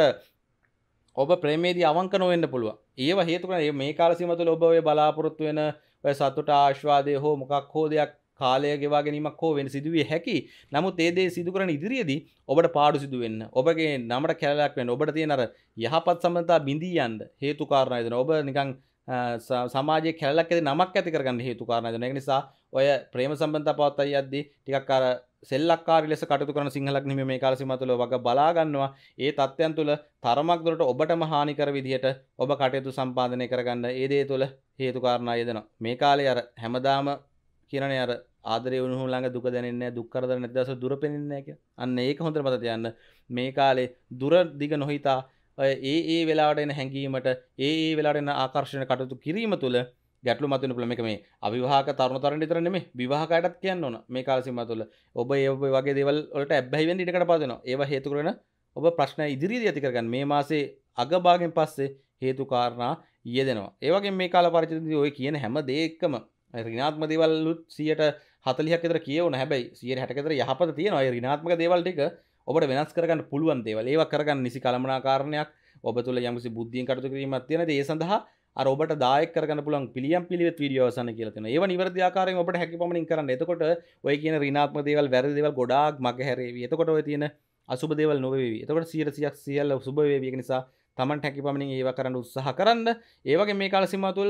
ඔබ ප්‍රේමයේදී අවංක නොවෙන්න පුළුවන්. ඒව හේතු කරගෙන මේ කාල සීමාව තුළ ඔබ ඔය බලාපොරොත්තු වෙන ඔය සතුට ආශ්වාදය හෝ මොකක් හෝ දෙයක් කාලය ගෙවා ගැනීමක් හෝ වෙන සිදුවිය හැකි. නමුත් ඒ දේ සිදු කරන ඉදිරියේදී ඔබට පාඩු සිදු වෙන්න, ඔබගේ නමට කැලලක් වෙන්න, ඔබට තියෙන අර යහපත් සම්බන්ධතා බිඳී යන්න හේතු කාරණා දෙනවා. ඔබ නිකන් සමාජයේ කැලලක් ඇති නමක් ඇති කරගන්න හේතු කාරණා දෙනවා. ඒ නිසා ඔය ප්‍රේම සම්බන්ධතා පවත්වා යද්දී ටිකක් අර සෙල්ලක්කාරී ලෙස කටයුතු කරන සිංහලක් නෙමෙයි මේ කාල සීමාව තුළ වග බලා ගන්නවා. ඒ තත්ත්වයන් තුළ තරමක් දුරට ඔබටම හානිකර විදිහට ඔබ කටයුතු සම්පාදනය කරගන්න ඒ දේ තුළ හේතු කාරණා යෙදෙනවා. මේ කාලේ අර හැමදාම කියනනේ අර ආදරේ වුණු ළඟ දුක දැනෙන්නේ නැහැ, දුක් කරදර නැති දවසට දුර පෙනෙන්නේ නැහැ කියලා. අන්න ඒක හොඳට මතක තියාගන්න. මේ කාලේ දුර දිග නොහිතා ඒ ඒ වෙලාවට එන හැඟීමට ඒ ඒ වෙලාවට එන ආකර්ෂණ කටයුතු කිරීම තුළ ගැටලු මතුවෙන පුළුවන්. මේක මේ අවිවාහක තරුණ තරුණ විතර නෙමෙයි විවාහකයටත් කියන්න ඕන මේ කාල සීමාව තුළ. ඔබ ඒ වගේ දේවල් වලට ඇබ්බැහි වෙන්න ඉඩකඩ පවතිනවා. ඒවා හේතු කරගෙන ඔබ ප්‍රශ්න ඉදිරියේදී ඇති කරගන්න මේ මාසේ අගභාගයෙන් පස්සේ හේතු කාරණා යෙදෙනවා. ඒ වගේම මේ කාල පරිච්ඡේදයේදී ඔය කියන හැම දෙයකම ඍණාත්මක දේවල්ුත් සියයට හතළිහක් විතර කියවුණ. හැබැයි සියයට හැටක විතර යහපත තියෙනවා. ඒ ඍණාත්මක දේවල් ටික ඔබට වෙනස් කරගන්න පුළුවන් දේවල්. ඒවා කරගන්න නිසි කළමනාකාරණයක් ඔබ තුළ යම්කිසි බුද්ධියෙන් කටයුතු කිරීමක් තියෙනද ඒ සඳහා අර ඔබට දායක කරගන්න පුළුවන් පිළියම් පිළිවෙත් වීඩියෝ අවසන් කියලා තියෙනවා. ඒවා නිවැරදි ආකාරයෙන් ඔබට හැකි පමණින් කරන්න. එතකොට ඔය කියන ඍණාත්මක දේවල්, වැරදි දේවල් ගොඩාක් මගහැරේවි. එතකොට ඔය තියෙන අසුබ දේවල් නොවේවි. එතකොට සියයට සියයක් සියල්ල සුබ වේවි. ඒක නිසා Tamanට හැකි පමණින් ඒවා කරන්න උත්සාහ කරන්න. ඒ වගේ මේ කාල සීමාව තුළ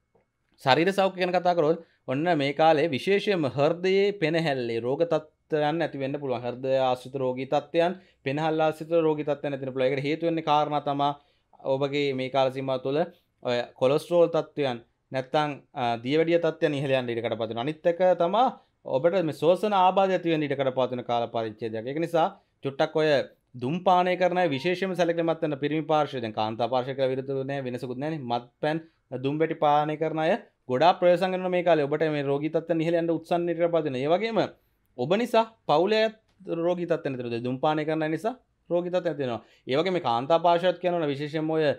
ශරීර සෞඛ්‍ය ගැන කතා කරොත් ඔන්න මේ කාලේ විශේෂයෙන්ම හෘදයේ පෙනහැල්ලේ රෝග තත්ත්වයන් ඇති වෙන්න පුළුවන්. හෘදය ආශ්‍රිත රෝගී තත්ත්වයන්, පෙනහල්ල ආශ්‍රිත රෝගී තත්ත්වයන් ඇති වෙන්න පුළුවන්. ඒකට හේතු වෙන්නේ කාරණා තමයි ඔබගේ මේ කාල සීමාව තුළ ඔය කොලෙස්ටරෝල් තත්ත්වයන් නැත්නම් දියවැඩිය තත්ත්වයන් ඉහළ යන ඉඩකඩ පවතින. අනිත් එක තමයි ඔබට මේ ශෝෂණ ආබාධය ඇති වෙන ඉඩකඩ පවතින කාල පරිච්ඡේදයක්. ඒක නිසා චුට්ටක් ඔය දුම්පානය කරන අය විශේෂයෙන්ම සැලකිලිමත් වෙන පිරිමි පාර්ශ්වය, දැන් කාන්තා පාර්ශ්වය කියලා විරුද්ධ නැහැ, වෙනසකුත් නැහැනේ. මත්පැන් දුම් වැටි පානය කරන අය ගොඩාක් ප්‍රයෝජන ගන්න මේ කාලේ. ඔබට මේ රෝගී තත්ත්වයන් ඉහළ යන උත්සන්න ඉඩකඩ පවතින. ඒ වගේම ඔබ නිසා පවුලේ රෝගී තත්ත්වයන් ඇති වෙනවා. දුම්පානය කරන අය නිසා රෝගී තත්ත්වයන් ඇති වෙනවා. ඒ වගේම මේ කාන්තා පාර්ශ්වයත් කියනවා විශේෂයෙන්ම ඔය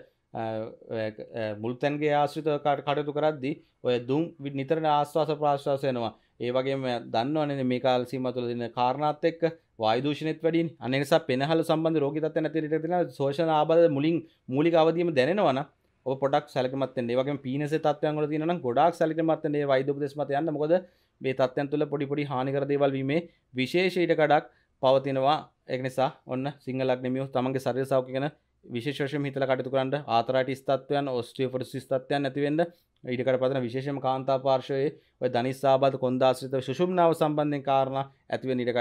මුල්තැන්ගේ ආශ්‍රිතව කටයුතු කරද්දී ඔය දුම් නිතර ආශ්වාස ප්‍රාශ්වාස වෙනවා. ඒ වගේම දන්නවනේ මේ කාල සීමාව තුළ දින කාරණාත් එක්ක වායු දූෂණෙත් වැඩිනේ. අන්න ඒ නිසා පෙනහළ සම්බන්ධ රෝගී තත්ත්වයන් ඇති වෙන තියෙන ශෝෂණ ආබාධ මුලින් මූලික අවධියම දැනෙනවා නම් ඔබ පොඩක් සැලකිලිමත් වෙන්න. ඒ වගේම පීනසේ තත්ත්වයන් වල තියෙනවා නම් ගොඩාක් සැලකිලිමත් වෙන්න. මේ වෛද්‍ය උපදෙස් මත යන්න. මොකද මේ තත්ත්වයන් තුළ පොඩි පොඩි හානිකර දේවල් වීමේ විශේෂ ඉඩකඩක් පවතිනවා. ඒක නිසා ඔන්න සිංහලක් නෙමියෝ තමන්ගේ ශරීර සෞඛ්‍ය ගැන විශේෂ වශයෙන් හිතලා කටයුතු කරන්න. ආතරයිටිස් තත්ත්වයන්, ඔස්ටියෝපොරොසිස් තත්ත්වයන් නැති වෙන්න ඉඩකඩ පවතින විශේෂයෙන්ම කාන්තා පාර්ශ්වයේ ඔය ධනිස් ආබාධ, කොන්දාශ්‍රිත සුෂුම්නාව සම්බන්ධයෙන් කාරණා ඇති වෙන ඉඩකඩ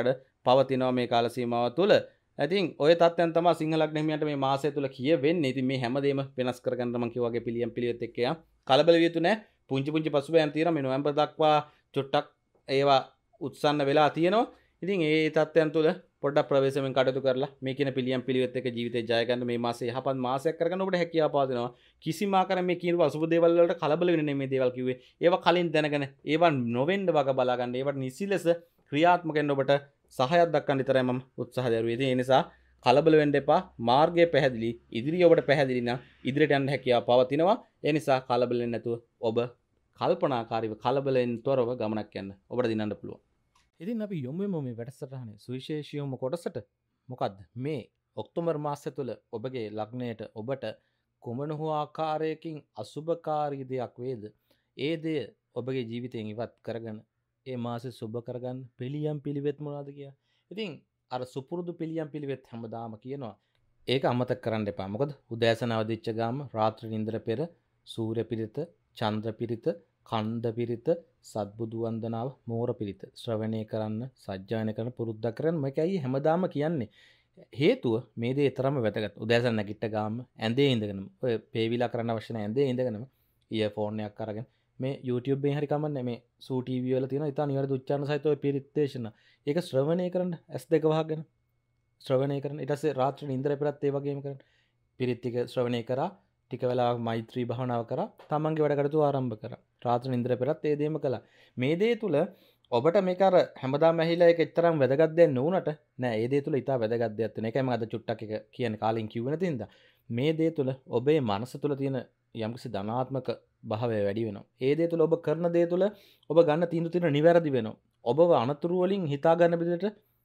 පවතිනවා මේ කාල සීමාව තුළ. ඉතින් ඔය තත්ත්වයන් තමයි සිංහ ලග්න හිමියන්ට මේ මාසය තුළ කියවෙන්නේ. ඉතින් මේ හැමදේම වෙනස් කරගන්න මම කිව්වා වගේ පිළියම් පිළිවෙත් එක්ක යා කලබල විය යුතු නැහැ. පුංචි පුංචි පසුබෑම් තියෙනවා මේ නොවැම්බර් දක්වා චුට්ටක් ඒවා උත්සන්න වෙලා තියෙනවා. ඉතින් ඒ තත්ත්වයන් තුළ පොඩ්ඩක් ප්‍රවේශමෙන් කටයුතු කරලා මේ කියන පිළියම් පිළිවෙත් එක්ක ජීවිතේ ජය ගන්න මේ මාසේ යහපත් මාසයක් කරගන්න ඔබට හැකියාව පවතිනවා. කිසිම ආකාරයෙන් මේ කියන අසුබ දේවල් වලට කලබල වෙන්නේ නෙමෙයි මේ දේවල් කිව්වේ. ඒවා කලින් දැනගෙන ඒවා නොවෙන්න වග බලා ගන්න. ඒවට නිසිලස ක්‍රියාත්මක වෙන්න ඔබට සහායක් දක්වන්න විතරයි මම උත්සාහ දරුවේ. ඉතින් ඒ නිසා කලබල වෙන්න එපා. මාර්ගය පැහැදිලි. ඉදිරිය ඔබට පැහැදිලි නම් ඉදිරියට යන්න හැකියාව පවතිනවා. ඒ නිසා කලබල වෙන්නේ නැතුව ඔබ කල්පනාකාරීව කලබලෙන් තොරව ගමනක් යන්න ඔබට දිනන්න පුළුවන්. ඉතින් අපි යොමු වෙමු මේ වැඩසටහනේ සුවිශේෂීවම කොටසට. මොකද්ද මේ ඔක්තෝබර් මාසය තුළ ඔබගේ ලග්නයට ඔබට කුමන හෝ ආකාරයකින් අසුභකාරී දෙයක් වේද? ඒ දෙය ඔබගේ ජීවිතයෙන් ඉවත් කරගෙන ඒ මාසෙ සුබ කරගන්න පිළියම් පිළිවෙත් මොනවද කියලා. ඉතින් අර සුපුරුදු පිළියම් පිළිවෙත් හැමදාම කියනවා. ඒක අමතක කරන්න එපා. මොකද උදෑසන අවදිච්ච ගාම රාත්‍රී නින්දර පෙර සූර්ය පිරිත, චන්ද්‍ර පිරිත, කන්ද පිරිත, සත්බුදු වන්දනාව, මෝර පිරිත ශ්‍රවණය කරන්න, සජ්ජායන කරන්න පුරුද්දක් කරන්න. මේකයි හැමදාම කියන්නේ. හේතුව මේ දේ තරම වැදගත්. උදෑසන නැගිට ගාම ඇඳේ ඉඳගෙනම ඔය පේවිලා කරන්න අවශ්‍ය නැහැ. ඇඳේ ඉඳගෙනම ඉයර්ෆෝන් එකක් අරගෙන මේ YouTube එකෙන් හරි කමන්නේ මේ සූ ටීවී වල තියෙන ඉතින් නිවැරදි උච්චාරණ සහිත ඔය පිරිත් දේශනා. ඒක ශ්‍රවණය කරන්න ඇස් දෙක වහගෙන ශ්‍රවණය කරන්න. ඊට පස්සේ රාත්‍රී නින්දර පෙරත් ඒ වගේම කරන්න. පිරිත් ටික ශ්‍රවණය කරා, ටික වෙලාවක් මෛත්‍රී භාවනාව කරා, තමන්ගේ වැඩ කටයුතු ආරම්භ කරා. රාත්‍රී නින්දර පෙරත් ඒ දේම කළා. මේ දේ තුල ඔබට මේක අර හැමදාම ඇහිලා ඒක එතරම් වැදගත් දෙයක් නුනට නෑ. ඒ දේ තුල ඉතා වැදගත් දෙයක් තියෙන. ඒකයි මම අද චුට්ටක් එක කියන්නේ කාලෙන් කිව්වේ නැති හින්දා. මේ දේ තුල ඔබේ මනස තුල තියෙන යම්කිසි ධනාත්මක භාවය වැඩි වෙනවා. ඒ දේ තුල ඔබ කරන දේ තුල ඔබ ගන්න තීන්දුව තියෙන නිවැරදි වෙනවා. ඔබව අනතුරු වලින් හිතා ගන්න විදිහට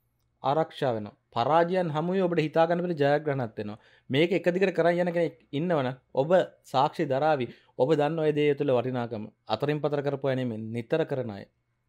ආරක්ෂා වෙනවා. පරාජයන් හමුවේ ඔබට හිතා ගන්න බැරි ජයග්‍රහණයක් වෙනවා. මේක එක දිගට කරන් යන කෙනෙක් ඉන්නවනම් ඔබ සාක්ෂි දරාවි. ඔබ දන්න ඔය දේ තුළ වටිනාකම. අතරින් පතර කරපු අය නෙමෙයි නිතර කරන අය.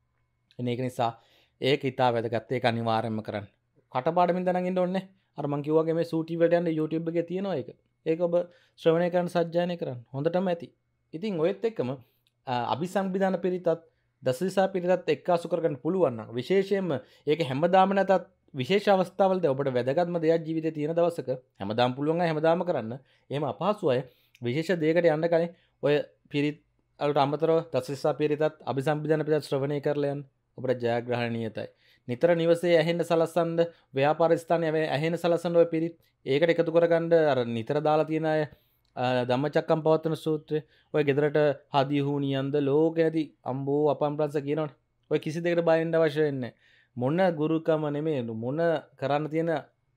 එන ඒක නිසා ඒක හිතා වැදගත්. ඒක අනිවාර්යයෙන්ම කරන්න. කටපාඩමින් දැනන් ඉන්න ඕනේ. අර මං කිව්වාගේ මේ සූටි වලට යන්න YouTube එකේ තියෙනවා ඒක. ඒක ඔබ ශ්‍රවණය කරන්න සජ්ජායනය කරන්න. හොඳටම ඇති. ඉතින් ඔයත් එක්කම අபிසංවිධාන පිරිතත් දසදිසා පිරිතත් එක්කාසු කරගන්න පුළුවන් නම් විශේෂයෙන්ම ඒක හැමදාම නැතත් විශේෂ අවස්ථාවලදී ඔබට වැදගත්ම දෙයක් ජීවිතේ තියෙන දවසක හැමදාම පුළුවන් අය හැමදාම කරන්න. එහෙම අපහසු අය විශේෂ දෙයකට යන්න කලින් ඔය පිරිත් වලට අමතරව දසදිසා පිරිතත් අபிසංවිධාන පිරිතත් ශ්‍රවණය කරලා යන්න. ඔබට ජයග්‍රහණ නියතයි. නිතර නිවසේ ඇහෙන්න සලස්සන්න ව්‍යාපාර ස්ථානයේ ඇහෙන්න සලස්සන්න ඔය පිරිත් ඒකට එකතු කරගන්න අර නිතර දාලා තියෙන අය ධම්මචක්කම් පවත්වන සූත්‍රය ඔය ගෙදරට හදී හුනියන්ද ලෝකෙ නැති අම්බෝ අපම්ප්‍රංශ කියනවනේ. ඔය කිසි දෙයකට බය වෙන්න අවශ්‍ය වෙන්නේ මොන ගුරුකම නෙමෙයි මොන කරන්න තියෙන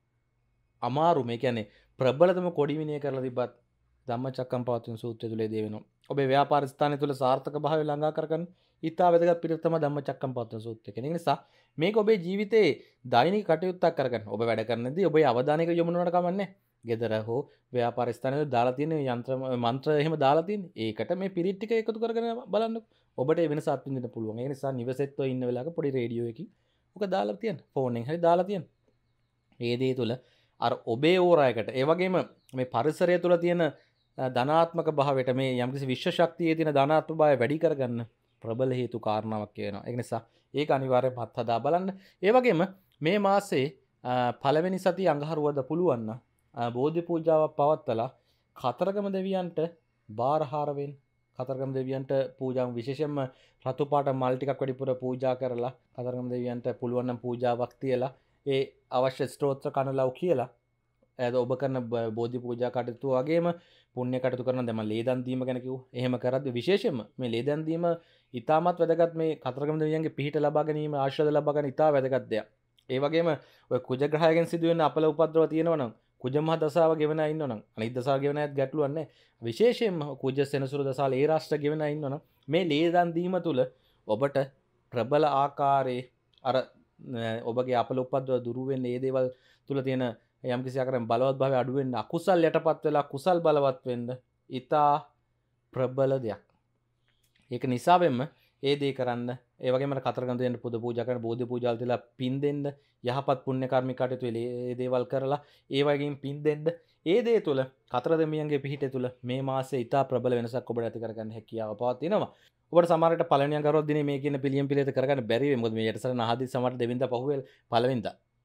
අමාරු මේ කියන්නේ ප්‍රබලතම කොඩි විනය කරලා තිබ්බත් ධම්මචක්කම් පවත්වන සූත්‍රය තුලේ දේ වෙනවා. ඔබේ ව්‍යාපාර ස්ථානය තුල සාර්ථක භාවය ළඟා කරගන්න ඊටා වැදගත් පිළිවෙත තමයි ධම්මචක්කම් පවත්වන සූත්‍රය. ඒ නිසා මේක ඔබේ ජීවිතේ දෛනික කටයුත්තක් කරගන්න. ඔබ වැඩ කරනදී ඔබේ අවධානයක යොමුනවට කමන්නේ. ගෙදර හෝ ව්‍යාපාර ස්ථානවල දාලා තියෙන යන්ත්‍ර මන්ත්‍ර එහෙම දාලා තියෙන. ඒකට මේ පිරිත් ටික එකතු කරගෙන බලන්න. ඔබට ඒ වෙනස අත්විඳින්න පුළුවන්. ඒ නිසා නිවසෙත් ඔය ඉන්න වෙලාවක පොඩි රේඩියෝ එකකින් ඔක දාලා තියන්න. ෆෝන් එකෙන් හරි දාලා තියන්න. මේ දේ තුල අර ඔබේ ඕරායකට ඒ වගේම මේ පරිසරය තුල තියෙන ධනාත්මක භාවයට මේ යම්කිසි විශ්ව ශක්තියේ තියෙන ධනාත්මක භාවය වැඩි කරගන්න ප්‍රබල හේතු කාරණාවක් වෙනවා. ඒ නිසා ඒක අනිවාර්යයෙන්ම අත්හදා බලන්න. ඒ වගේම මේ මාසේ පළවෙනි සතිය අඟහරුවාදා පුළුවන් නම් බෝධි පූජාවක් පවත්වලා කතරගම දෙවියන්ට බාරහාර වෙන්න. කතරගම දෙවියන්ට පූජාව විශේෂයෙන්ම රතු පාට මල් ටිකක් වැඩිපුර පූජා කරලා කතරගම දෙවියන්ට පුළුවන් නම් පූජාවක් තියලා ඒ අවශ්‍ය ස්තෝත්‍ර කනලව් කියලා එද ඔබ කරන බෝධි පූජා කටයුතු වගේම පුණ්‍ය කටයුතු කරන දැන් මම ලේදන් දීම ගැන කිව්වා. එහෙම කරද්දී විශේෂයෙන්ම මේ ලේදන් දීම ඉතාමත් වැදගත්. මේ කතරගම දෙවියන්ගේ පිහිට ලබා ගැනීම ආශිර්වාද ලබා ගන්න ඉතා වැදගත් දෙයක්. ඒ වගේම ඔය කුජ ග්‍රහයෙන් සිදුවෙන අපල උපද්‍රව තියෙනවා නම් කුජ මහ දසාව ගෙවන අය ඉන්නවනම් අනිත් දසාව ගෙවන අයත් ගැටලුවක් නැහැ. විශේෂයෙන්ම කුජ සෙනසුරු දසාල ඒ රාෂ්ට්‍ර ගෙවන අය ඉන්නවනම් මේ ලේදන් දීම තුල ඔබට ප්‍රබල ආකාරයේ අර ඔබගේ අපල උපද්‍රව දුරු වෙන්නේ මේ දේවල් තුල තියෙන යම් කිසි ආකාරයෙන් බලවත් භාවය අඩු වෙන්න අකුසල් යටපත් වෙලා කුසල් බලවත් වෙන්න ඉතා ප්‍රබල දෙයක්. ඒක නිසාවෙන්ම ඒ දේ කරන්න ඒ වගේම කතරගම දෙන්න පුද පූජා කරන බෝධි පූජාවල් තියලා පින් දෙන්න යහපත් පුණ්‍ය කර්මික කටයුතු ඒ දේවල් කරලා ඒ වගේම පින් දෙන්න. ඒ දේ තුල කතර දෙමියන්ගේ පිහිට තුල මේ මාසයේ ඉතා ප්‍රබල වෙනසක් ඔබට ඇති කරගන්න හැකියාව පවතිනවා. ඔබට සමහරට පළවෙනි අඟහරුවා දිනේ මේ කියන පිළියම් පිළිවෙත කරගන්න බැරි වෙයි. මොකද මේ යටසරන අහදී සමහරට දෙවෙනිදා පහුවෙල් පළවෙනිදා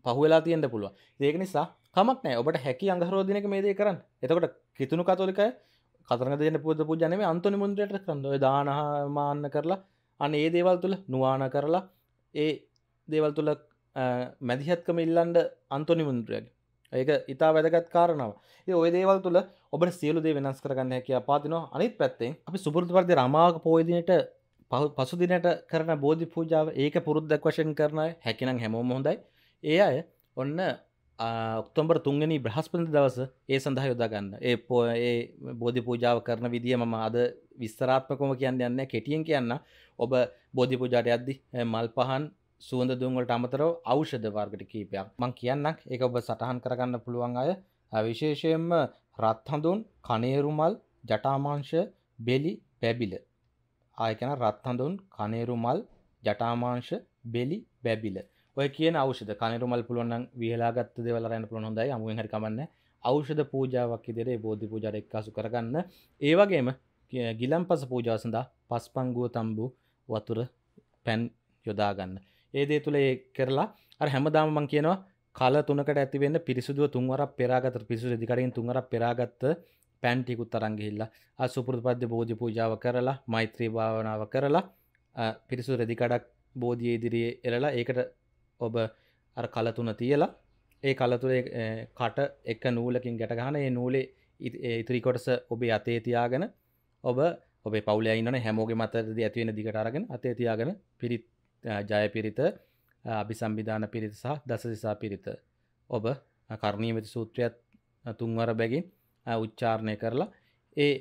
පහුවෙලා තියෙන්න පුළුවන්. ඒක නිසා කමක් නැහැ. ඔබට හැකි අඟහරුවා දිනක මේ දේ කරන්න. එතකොට කිතුණු කතෝලිකය කතරගම දෙන්න පුද පූජා නෙමෙයි අන්තෝනි මුන්ද්‍රයට කරන්න. ඔය දාන මාන්න කරලා අන්න ඒ දේවල් තුල නුවාන කරලා ඒ දේවල් තුල මැදිහත්කම ඉල්ලන්න අන්තෝනි මුන්ද්‍රයාගේ. ඒක ඊටා වැදගත් කාරණාවක්. ඉතින් ওই දේවල් තුල ඔබට සියලු දේ වෙනස් කරගන්න හැකියාව පාදිනවා. අනිත් පැත්තෙන් අපි සුපුරුදු පරිදි රමාවක පොය දිනේට පසු දිනට කරන බෝධි පූජාව ඒක පුරුද්දක් වශයෙන් කරන අය හැකිනම් හැමෝම හොඳයි. ඒ අය ඔන්න ඔක්තෝබර් තුන්වෙනි බ්‍රහස්පති දවස ඒ සඳහා යොදා ගන්න. ඒ ඒ බෝධි පූජාව කරන විදිය මම අද විස්තරාත්මකවම කියන්න යන්නේ නැහැ. කෙටියෙන් කියන්න ඔබ බෝධි පූජාට යද්දි මල් පහන් සුවඳ දුම් වලට අමතරව ඖෂධ වර්ග කීපයක් මම කියන්නම්. ඒක ඔබ සටහන් කරගන්න පුළුවන් අය විශේෂයෙන්ම රත් හඳුන්, කණේරු මල්, ජටාමාංශ, බෙලි, බැබිල. ආය කියන රත් හඳුන්, කණේරු මල්, ජටාමාංශ, බෙලි, බැබිල. ඔය කියන ඖෂධ කණේරු මල් පුළුවන් නම් වියලාගත්ත දේවල් අරගෙන පුළුවන් හොඳයි. අමුවෙන් හරි කමන්නේ. ඖෂධ පූජාවක් විදිහට මේ බෝධි පූජාවට එක්කාසු කරගන්න. ඒ වගේම ගිලන්පස පූජාව සඳහා පස්පංගුව තම්බු වතුර පැන් යොදා ගන්න. ඒ දේ තුල ඒ කරලා අර හැමදාම මම කියනවා කල තුනකට ඇති වෙන්න පිරිසුදුව තුන්වරක් පෙරාගත්ත පිරිසුදු දෙකකින් තුන්වරක් පෙරාගත්ත පැන් ටිකුත් අරන් ගිහිල්ලා ආ සුපුරුදු පද්ද බෝධි පූජාව කරලා මෛත්‍රී භාවනාව කරලා පිරිසුදු රෙදි කඩක් බෝධිය ඉදිරියේ එලලා ඒකට ඔබ අර කල තුන තියලා ඒ කල තුනේ කට එක නූලකින් ගැට ගන්න ඒ නූලේ ඉතිරි කොටස ඔබේ අතේ තියාගෙන ඔබ ඔබේ පවුලේ ඉන්නවනේ හැමෝගේ මතදී ඇති වෙන දිගට අරගෙන අතේ තියාගෙන පිරිත් ජය පිරිත අபிසම්බිදාන පිරිත සහ දසදිසා පිරිත ඔබ කර්ණීයමෙති සූත්‍රයත් තුන්වර බැගින් උච්චාරණය කරලා ඒ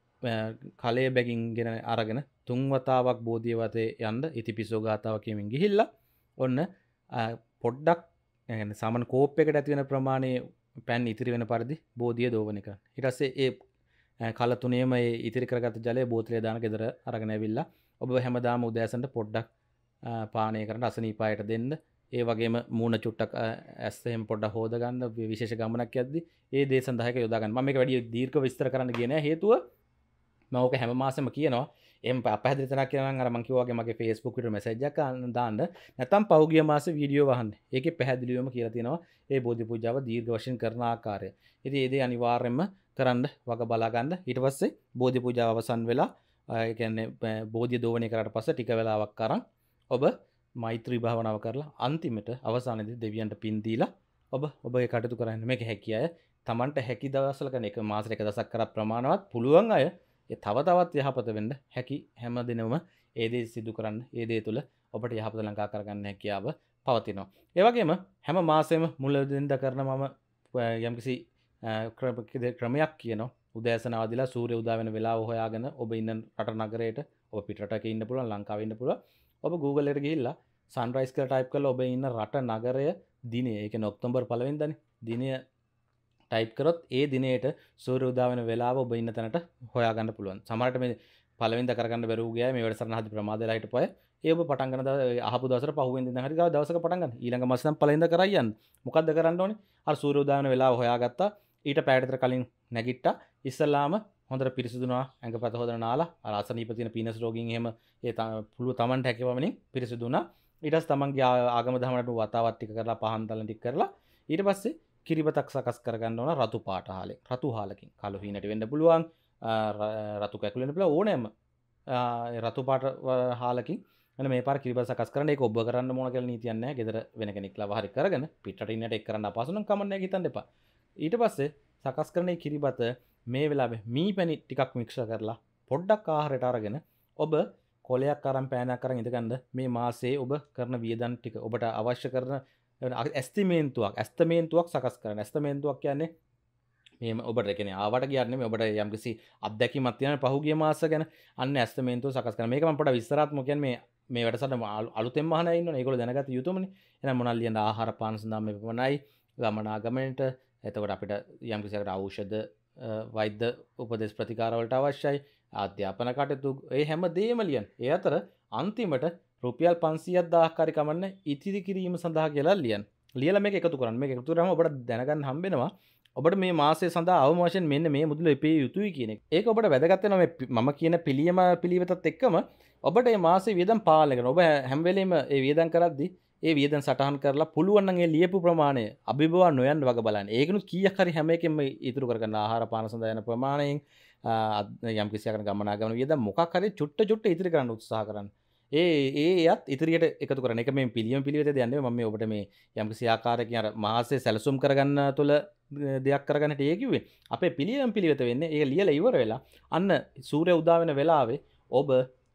කලයේ බැගින් ගෙන අරගෙන තුන් වතාවක් බෝධිය වතේ යන්න ඉතිපිසෝ ගාතාව කියමින් ගිහිල්ලා ඔන්න පොඩ්ඩක් يعني සාමාන්‍ය කෝප් එකට ඇති වෙන ප්‍රමාණයේ පැන් ඉතිරි වෙන පරිදි බෝධිය දෝවන එක. ඊට පස්සේ ඒ කල තුනේම ඒ ඉතිරි කරගත්ත ජලය බෝතලේ දාන ගෙදර අරගෙන ඇවිල්ලා ඔබ හැමදාම උදෑසනට පොඩ්ඩක් පානය කරන්න අසනීපායට දෙන්න. ඒ වගේම මූණ චුට්ටක් ඇස් එහෙම පොඩ්ඩක් හොද ගන්න විශේෂ ගමනක් යද්දි ඒ දේ සඳහා එක යොදා ගන්න. මම මේක වැඩි දීර්ඝ විස්තර කරන්න ගියේ නෑ හේතුව මම ඕක හැම මාසෙම කියනවා. එම් අපහැදිලි තැනක් කියනවා නම් අර මම කිව්වා වගේ මගේ Facebook එකට මැසේජ් එකක් දාන්න. නැත්නම් පහුගිය මාසේ වීඩියෝ වහන්න. ඒකේ පැහැදිලිවම කියලා තියෙනවා මේ බෝධි පූජාව දීර්ඝ වශයෙන් කරන ආකාරය. ඉතින් ඒ දේ අනිවාර්යයෙන්ම කරන්න වග බලා ගන්න. ඊට පස්සේ බෝධි පූජාව අවසන් වෙලා ඒ කියන්නේ බෝධිය දෝවණය කරාට පස්සේ ටික වෙලාවක් අරන් ඔබ මෛත්‍රී භාවනාව කරලා අන්තිමට අවසානයේදී දෙවියන්ට පින් දීලා ඔබ ඔබගේ කටයුතු කරන්න. මේක හැකි අය Tamanට හැකි දවස්වල කරන එක මාසෙට එක දවසක් කරා ප්‍රමාණවත් පුළුවන් අය ඒ තව තවත් යහපත වෙන්න හැකි හැම දිනම ඒ දේ සිදු කරන්න. ඒ දේ තුල ඔබට යහපත ලංකා කරගන්න හැකියාව පවතිනවා. ඒ වගේම හැම මාසෙම මුලදින්දා කරන මම යම්කිසි ක්‍රමයක් කියනවා. උදෑසන ආදිලා සූර්ය උදා වෙන වෙලාව හොයාගෙන ඔබ ඉන්න රට නගරයට ඔබ පිටරටක ඉන්න පුළුවන් ලංකාවේ ඉන්න පුළුවන්. ඔබ Google එකට ගිහිල්ලා සන්රයිස් කියලා ටයිප් කරලා ඔබ ඉන්න රට නගරය දිනය ඒ කියන්නේ ඔක්තෝබර් පළවෙනිදානේ දිනය ටයිප් කරොත් ඒ දිනේට සූර්ය උදා වෙන වෙලාව ඔබ ඉන්න තැනට හොයාගන්න පුළුවන්. සමහරට මේ පළවෙනිදා කරගන්න බැරුව ගියා මේ වැඩසටහන හදි ප්‍රමාද වෙලා හිටපොය. ඒ ඔබ පටන් ගන්න දවස් අහපු දවසට පහුවෙන් දින හරි ගාව දවසක පටන් ගන්න. ඊළඟ මාසෙ නම් පළවෙනිදා කරා යන්න. මොකද්ද කරන්න ඕනේ? අර සූර්ය උදා වෙන වෙලාව හොයාගත්තා. ඊට පැයට විතර කලින් නැගිට්ටා. ඉස්සල්ලාම හොඳට පිරිසිදුනවා ඇඟපත හොදලා නාලා අර අසනීප තියෙන පීනස් රෝගීන් එහෙම ඒ පුළුව Tamanට හැකියවමනින් පිරිසිදුනා. ඊට පස්සේ තමන්ගේ ආගම දහමකට වතාවත් ටික කරලා පහන් තලන ටික කරලා ඊට පස්සේ කිරිබතක් සකස් කරගන්න ඕන රතු පාට හාලෙන්. රතු හාලකින් කළු හීනට වෙන්න පුළුවන් රතු කැකුළු වෙන්න පුළුවන් ඕනෑම රතු පාට හාලකින් එන්න මේ පාර කිරිබත සකස් කරන්න. ඒක ඔබ කරන්න ඕන කියලා නීතියක් නැහැ. ගෙදර වෙන කෙනෙක් ලව හරි කරගෙන පිටරට ඉන්නට එක් කරන්න අපහසු නම් කමක් නැහැ හිතන්න එපා. ඊට පස්සේ සකස් කරන මේ කිරිබත මේ වෙලාවේ මී පැණි ටිකක් මික්ස් කරලා පොඩ්ඩක් ආහාරයට අරගෙන ඔබ කොලයක් අරන් පෑනක් අරන් ඉඳගන්න මේ මාසේ ඔබ කරන වියදම් ටික ඔබට අවශ්‍ය කරන ඇස්තිමේන්තුවක් ඇස්තමේන්තුවක් සකස් කරන්න. ඇස්තමේන්තුවක් කියන්නේ මේ ඔබට කියන්නේ ආවට ගියන්නේ නෙමෙයි ඔබට යම්කිසි අත්දැකීමක් තියෙන පහුගිය මාස ගැන අන්න ඇස්තමේන්තුව සකස් කරන්න. මේක මම පොඩ්ඩක් විස්තරාත්මක කියන්නේ මේ මේ වැඩසටහන අලුතෙන්ම අහන අය ඉන්නවනේ. ඒගොල්ලෝ දැනගත යුතුමනේ. එහෙනම් මොනවද ලියන්න ආහාර පාන සඳහා මේ පමණයි ගමනාගමනට. එතකොට අපිට යම්කිසි ඖෂධ වෛද්‍ය උපදෙස් ප්‍රතිකාර වලට අවශ්‍යයි. අධ්‍යාපන කටයුතු ඒ හැම දෙයක්ම ලියන්න. ඒ අතර අන්තිමට රුපියල් පන්සියයක් දාහක් හරි කමන්න ඉතිරි කිරීම සඳහා කියලා ලියන්න. ලියලා මේක එකතු කරන්න. මේක එකතු කරාම ඔබට දැනගන්න හම්බෙනවා ඔබට මේ මාසය සඳහා අවම වශයෙන් මෙන්න මේ මුදල එපේ යුතුයි කියන එක. ඒක ඔබට වැදගත් වෙනවා මේ මම කියන පිළියම පිළිවෙතත් එක්කම ඔබට මේ මාසේ වියදම් පාලනය කරන. ඔබ හැම වෙලෙම මේ වියදම් කරද්දී ඒ වියදම් සටහන් කරලා පුළුවන් නම් ඒ ලියපු ප්‍රමාණය අභිබවා නොයන්න වග බලන්න. ඒකනුත් කීයක් හරි හැම එකෙම ඉතුරු කරගන්න ආහාර පාන සඳහා යන ප්‍රමාණයෙන් යම් කිසි ආකාරයක ගමනාගමන වියදම් මොකක් හරි චුට්ට චුට්ට ඉතිරි කරන්න උත්සාහ කරන්න. ඒ ඒයත් ඉදිරියට එකතු කරන එක මේ පිළියම් පිළිවෙත දෙන්නේ මම මේ ඔබට මේ යම් කිසි ආකාරයකින් අර මාසයේ සැලසුම් කරගන්න තුළ දෙයක් කරගන්නට ඒ කිව්වේ අපේ පිළියම් පිළිවෙත වෙන්නේ ඒක ලියලා ඉවර වෙලා අන්න සූර්ය උදා වෙන වෙලාවේ ඔබ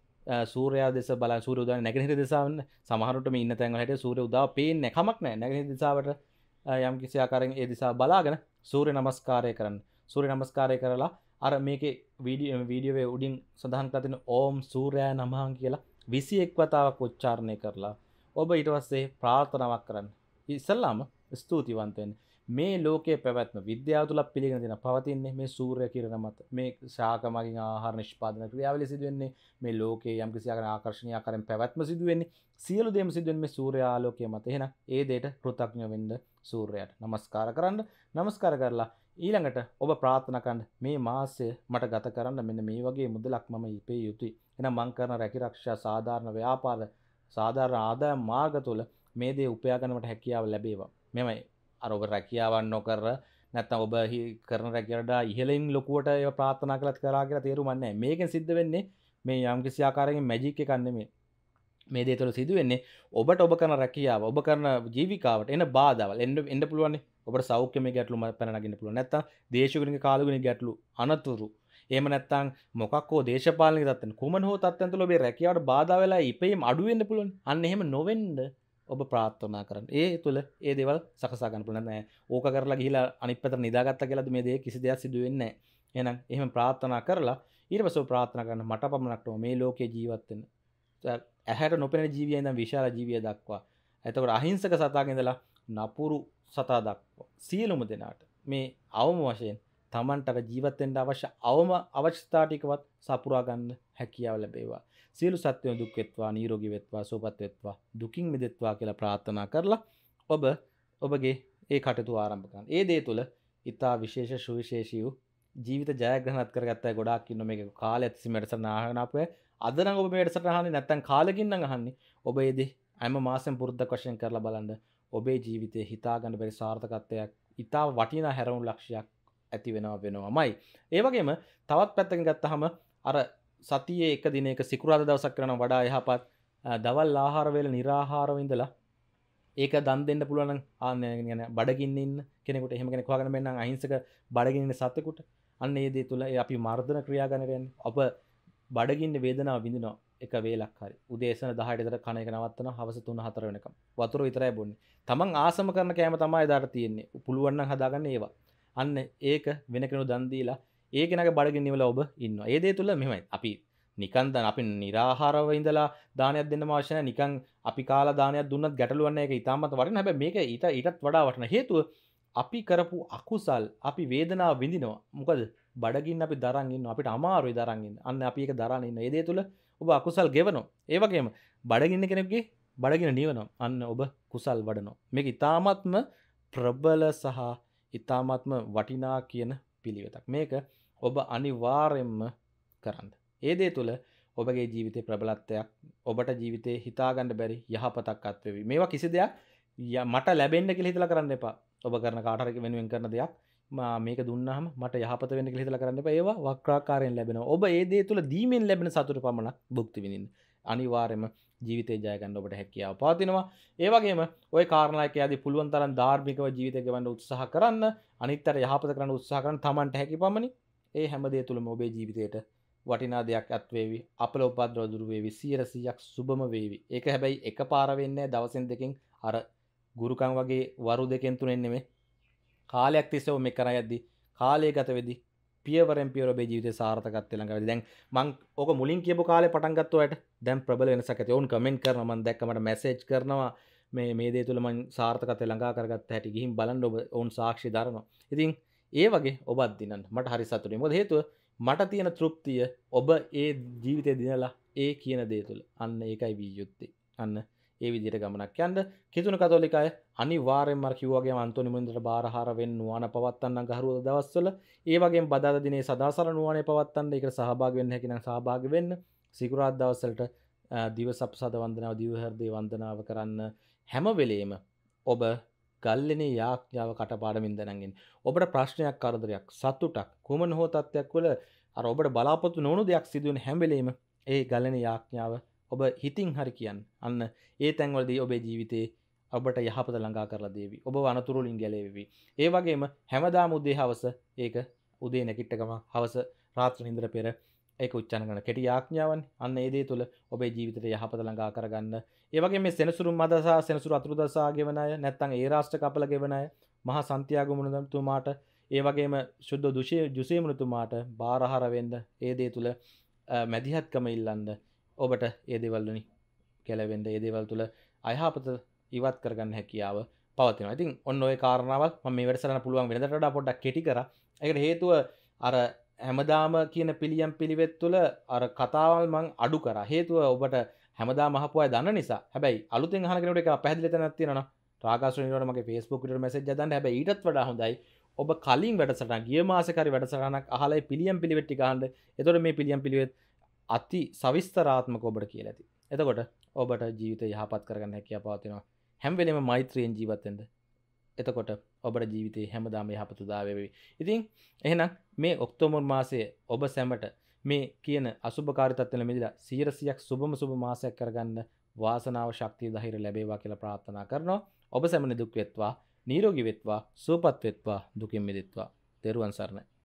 සූර්යයා දෙස බලන සූර්ය උදා නැගෙනහිර දිශාවෙන් සමහරවිට මේ ඉන්න තැන් වල හිටිය සූර්ය උදාව පේන්නේ කමක් නැහැ නැගෙනහිර දිශාවට යම් කිසි ආකාරයෙන් ඒ දිශාව බලාගෙන සූර්ය නමස්කාරය කරන්න සූර්ය නමස්කාරය කරලා අර මේකේ වීඩියෝ වීඩියෝවේ උඩින් සඳහන් කරලා තියෙන ඕම් සූර්යයා නමහං කියලා විසි එක් වතාවක් උච්චාරණය කරලා ඔබ ඊට පස්සේ ප්‍රාර්ථනාවක් කරන්න. ඉස්සල්ලාම ස්තුතිවන්ත වෙන්න. මේ ලෝකයේ පැවැත්ම විද්‍යාව තුල පිළිගෙන දෙන පවතින්නේ මේ සූර්ය කිරණ මත. මේ ශාක මගින් ආහාර නිෂ්පාදන ක්‍රියාවලිය සිදු වෙන්නේ මේ ලෝකයේ යම් කිසි ආකාරයක ආකර්ෂණීය ආකාරයෙන් පැවැත්ම සිදු වෙන්නේ සියලු දේම සිදු වෙන්නේ මේ සූර්ය ආලෝකයේ මත. එහෙනම් ඒ දෙයට කෘතඥ වෙන්න සූර්යයාට নমස්කාර කරන්න. নমස්කාර කරලා ඊළඟට ඔබ ප්‍රාර්ථනා කරන්න මේ මාසය මට ගත කරන්න මෙන්න මේ වගේ මුදලක් මම ඉපේ යුතුයි. එහෙනම් මං කරන රැකිරක්ෂා සාධාරණ ව්‍යාපාර සාධාරණ ආදායම් මාර්ග තුල මේ දේ උපයා ගන්නට හැකියාව ලැබේවා. මෙමය අර ඔබ රැකියාවක් නොකර නැත්නම් ඔබ කරන රැකියාවට ඉහළින් ලොකුවට ඒවා ප්‍රාර්ථනා කළත් කරා කියලා තේරුමක් නැහැ. මේකෙන් සිද්ධ වෙන්නේ මේ යම්කිසි ආකාරයකින් මැජික් එකක් නෙමෙයි. මේ දේ තුළ සිදු වෙන්නේ ඔබට ඔබ කරන රැකියාව ඔබ කරන ජීවිකාවට එන බාධාවල් එන්න එන්න පුළුවන් නේ. ඔබට සෞඛ්‍යමය ගැටලු පැන නගින්න පුළුවන්. නැත්නම් දේශගුණික කාලගුණික ගැටලු අනතුරු එහෙම නැත්නම් මොකක් හෝ දේශපාලනික තත්ත්වෙන් කුමන හෝ තත්ත්වෙන් තුළ ඔබේ රැකියාවට බාධා වෙලා ඉපෙීම අඩු වෙන්න පුළුවන්. අන්න එහෙම නොවෙන්න ඔබ ප්‍රාර්ථනා කරන්න. ඒ තුළ ඒ දේවල් සකසා ගන්න පුළුවන්. නෑ ඕක කරලා ගිහිලා අනිත් පැත්තට නිදාගත්තා කියලාද මේ දේ කිසි දෙයක් සිදු වෙන්නේ නැහැ. එහෙනම් එහෙම ප්‍රාර්ථනා කරලා ඊට පස්සේ ප්‍රාර්ථනා කරන්න මට පමණක් මේ ලෝකේ ජීවත් වෙන්න. ඇහැට නොපෙනෙන ජීවිය ඉඳන් විශාල ජීවිය දක්වා. එතකොට අහිංසක සතාගේ ඉඳලා නපුරු සතා දක්වා සියලුම දෙනාට මේ අවම වශයෙන් තමන්ට ජීවත් වෙන්න අවශ්‍ය අවම අවශ්‍යතා ටිකවත් සපුරා ගන්න හැකියාව ලැබේවා. සියලු සත්වයන් දුක් වෙත්වා, නිරෝගී වෙත්වා, සුවපත් වෙත්වා, දුකින් මිදෙත්වා කියලා ප්‍රාර්ථනා කරලා ඔබ ඔබගේ ඒ කටයුතු ආරම්භ කරන්න. ඒ දේ තුළ ඊටා විශේෂ සුවිශේෂී වූ ජීවිත ජයග්‍රහණත් කරගත්ත අය ගොඩාක් ඉන්න මේක කාලයක් තිස්සේ වැඩසටහන අහගෙන ආපුවා. අද නම් ඔබ මේ වැඩසටහන අහන්නේ නැත්නම් කාලෙකින් නම් අහන්නේ. ඔබ ඒ දේ හැම මාසෙම පුරුද්දක් වශයෙන් කරලා බලන්න. ඔබේ ජීවිතේ හිතා ගන්න බැරි සාර්ථකත්වයක් ඊටා වටිනා හැරවුණු ලක්ෂයක් ඇති වෙනවා වෙනවමයි. ඒ වගේම තවත් පැත්තකින් ගත්තාම අර සතියේ එක දිනයක සිකුරාදා දවසක් කරනවා වඩා යහපත් දවල් ආහාර වේල निराහාරව ඉඳලා ඒක දන් දෙන්න පුළුවන් නම් ආ බඩගින්න ඉන්න කෙනෙකුට එහෙම කෙනෙක් හොයාගෙන මෙන්නම් අහිංසක බඩගින්න ඉන්න සතෙකුට අන්න ඒ දේ තුල අපි මර්ධන ක්‍රියා ගන්න යන්නේ. අප බඩගින්න වේදනාව විඳිනවා එක වේලක් හරි. උදේසන දහයට විතර කන එක නවත්තනවා හවස තුන හතර වෙනකම්. වතුර විතරයි බොන්නේ. තමන් ආසම කරන කෑම තමයි එදාට තියෙන්නේ. පුළුවන් නම් හදාගන්න ඒවා. අන්න ඒක වෙන කෙනෙකු දන් දීලා ඒ කෙනාගේ බඩගින්න ඉවල ඔබ ඉන්නවා. ඒ දේ තුල මෙහෙමයි. අපි නිකන් දන් අපි निराහාරව ඉඳලා දානයක් දෙන්නම අවශ්‍ය නැහැ. නිකන් අපි කාලා දානයක් දුන්නත් ගැටලුවක් නැහැ. ඒක ඊටමත් වටිනවා. හැබැයි මේක ඊට ඊටත් වඩා වටින හේතුව අපි කරපු අකුසල් අපි වේදනාව විඳිනවා. මොකද බඩගින්න අපි දරන් ඉන්නවා. අපිට අමාරුයි දරන් ඉන්න. අන්න අපි ඒක දරන් ඉන්න. ඒ දේ තුල ඔබ අකුසල් ගෙවනවා. ඒ වගේම බඩගින්න කෙනෙක්ගේ බඩගින්න නිවනවා. අන්න ඔබ කුසල් වඩනවා. මේක ඊටාත්ම ප්‍රබල සහ ඊටාත්ම වටිනා කියන පිළිවෙතක්. මේක ඔබ අනිවාර්යයෙන්ම කරන්න. ඒ දේ තුල ඔබගේ ජීවිතේ ප්‍රබලත්වයක් ඔබට ජීවිතේ හිතා ගන්න බැරි යහපතක් අත්වෙවි. මේවා කිසි දෙයක් මට ලැබෙන්න කියලා හිතලා කරන්න එපා. ඔබ කරන කාට හරි වෙනුවෙන් කරන දෙයක් මේක දුන්නාම මට යහපත වෙන්න කියලා හිතලා කරන්න එපා. ඒවා වක්‍රාකාරයෙන් ලැබෙනවා. ඔබ ඒ දේ තුල දීමෙන් ලැබෙන සතුට පමණක් භුක්ති විඳින්න. අනිවාර්යයෙන්ම ජීවිතේ ජය ගන්න ඔබට හැකියාව පවතිනවා. ඒ වගේම ওই කාරණායක යදී පුළුවන් තරම් ධාර්මිකව ජීවිතය ගෙවන්න උත්සාහ කරන්න, අනිත්තර යහපත කරන්න උත්සාහ කරන්න තමන්ට හැකි පමණි. ඒ හැම දේ තුලම ඔබේ ජීවිතේට වටිනා දෙයක් අත් වේවි. අපල උපද්‍රව දුරු වේවි. සියයට සීයක් සුබම වේවි. ඒක හැබැයි එකපාර වෙන්නේ නැහැ. දවසෙන් දෙකෙන් අර ගුරුකම් වගේ වරු දෙකෙන් තුනෙන් නෙමෙයි. කාලයක් තිස්සේ ඔබ මේ කරා යද්දී කාලය ගත වෙද්දී පියවරෙන් පියවර ඔබේ ජීවිතේ සාර්ථකත්වය ළඟ වෙද්දී දැන් මං ඕක මුලින් කියපු කාලේ පටන් ගත්ත ඔයාලට දැන් ප්‍රබල වෙනසක් ඇති. ඕන් කමෙන්ට් කරනවා මං දැක්ක මට මැසේජ් කරනවා මේ මේ දේ තුල මං සාර්ථකත්වය ළඟා කරගත්ත හැටි ගිහින් බලන්න ඔබ ඕන් සාක්ෂි දරනවා. ඉතින් ඒ වගේ ඔබත් දිනන්න මට හරි සතුටුයි. මොකද හේතුව මට තියෙන තෘප්තිය ඔබ ඒ ජීවිතේ දිනලා ඒ කියන දේ තුල. අන්න ඒකයි වී යුත්තේ. අන්න ඒ විදිහට ගමනක් යන්න කිතුණු කතෝලික අය අනිවාර්යෙන්ම අර කිව්වා වගේම අන්තෝනි මුන්දට බාරහාර වෙන්න නුවණ පවත්තන්න ගහරුවද දවස්වල ඒ වගේම බදාදා දිනේ සදාසර නුවණේ පවත්තන්න ඒකට සහභාගී වෙන්න හැකි නම් සහභාගී වෙන්න සිකුරාදා දවස්වලට දිව සප්සද වන්දනාව දිව හෘදේ වන්දනාව කරන්න හැම වෙලේම ඔබ ගල්ලෙනේ යාඥාව කටපාඩමින් දැනන් ඉන්න. ඔබට ප්‍රශ්නයක් කරදරයක් සතුටක් කුමන හෝ තත්ත්වයක් වල අර ඔබට බලාපොරොත්තු නොවුණු දෙයක් සිදු වෙන හැම වෙලේම ඒ ගල්ලෙනේ යාඥාව ඔබ හිතින් හරි කියන්න. අන්න ඒ තැන්වලදී ඔබේ ජීවිතේ ඔබට යහපත ළඟා කරලා දේවි. ඔබව අනතුරු වලින් ගැලවෙවි. ඒ වගේම හැමදාම උදේ හවස ඒක උදේ නැගිට ගම හවස රාත්‍රී නිින්දර පෙර ඒක උච්චාරණ කරන කෙටි යාඥාවන්නේ. අන්න ඒ දේ තුල ඔබේ ජීවිතයට යහපත ළඟා කරගන්න. ඒ වගේම මේ සෙනසුරු මදසා සෙනසුරු අතුරුදසා ගෙවන අය නැත්නම් ඒ රාෂ්ට්‍ර කපල ගෙවන අය මහා සන්තියාගෝ මුනිතුමාට ඒ වගේම ශුද්ධ දුෂේ ජුසේ මුනිතුමාට බාරහාර වෙන්න ඒ දේ තුල මැදිහත්කම ඉල්ලන්න ඔබට ඒ දේවල් වලින් ගැලවෙන්න ඒ දේවල් තුල අයහපත ඉවත් කරගන්න හැකියාව පවතිනවා. ඉතින් ඔන්න ඔය කාරණාවල් මම මේ වැඩසටහන පුළුවන් වෙනදට වඩා පොඩ්ඩක් කෙටි කරා. ඒකට හේතුව අර හැමදාම කියන පිළියම් පිළිවෙත් තුළ අර කතාවල් මං අඩු කරා. හේතුව ඔබට හැමදාම අහපු අය දන්න නිසා. හැබැයි අලුතෙන් අහන කෙනෙකුට ඒක පැහැදිලි තැනක් තියෙනවා. රාගාශ්‍රේණියට මගේ Facebook එකට මැසේජ් එකක් දාන්න. හැබැයි ඊටත් වඩා හොඳයි ඔබ කලින් වැඩසටහන ගිය මාසේ කරි වැඩසටහනක් අහලා පිළියම් පිළිවෙත් ටික අහන්න. එතකොට මේ පිළියම් පිළිවෙත් අති සවිස්තරාත්මක ඔබට කියලා ඇති. එතකොට ඔබට ජීවිතය යහපත් කරගන්න හැකියාව පවතිනවා. හැම වෙලෙම මෛත්‍රියෙන් ජීවත් වෙන්න. එතකොට ඔබට ජීවිතේ හැමදාම යහපත උදා වේවි. ඉතින් එහෙනම් මේ ඔක්තෝබර් මාසයේ ඔබ සැමට මේ කියන අසුභකාරී තත්ත්වවල මිදලා සියයට සියයක් සුබම සුබ මාසයක් කරගන්න වාසනාව ශක්තිය ධෛර්ය ලැබේවා කියලා ප්‍රාර්ථනා කරනවා. ඔබ සැම නිදුක් වෙත්වා, නිරෝගී වෙත්වා, සුවපත් වෙත්වා, දුකින් මිදෙත්වා. ත්වන් සරණයි.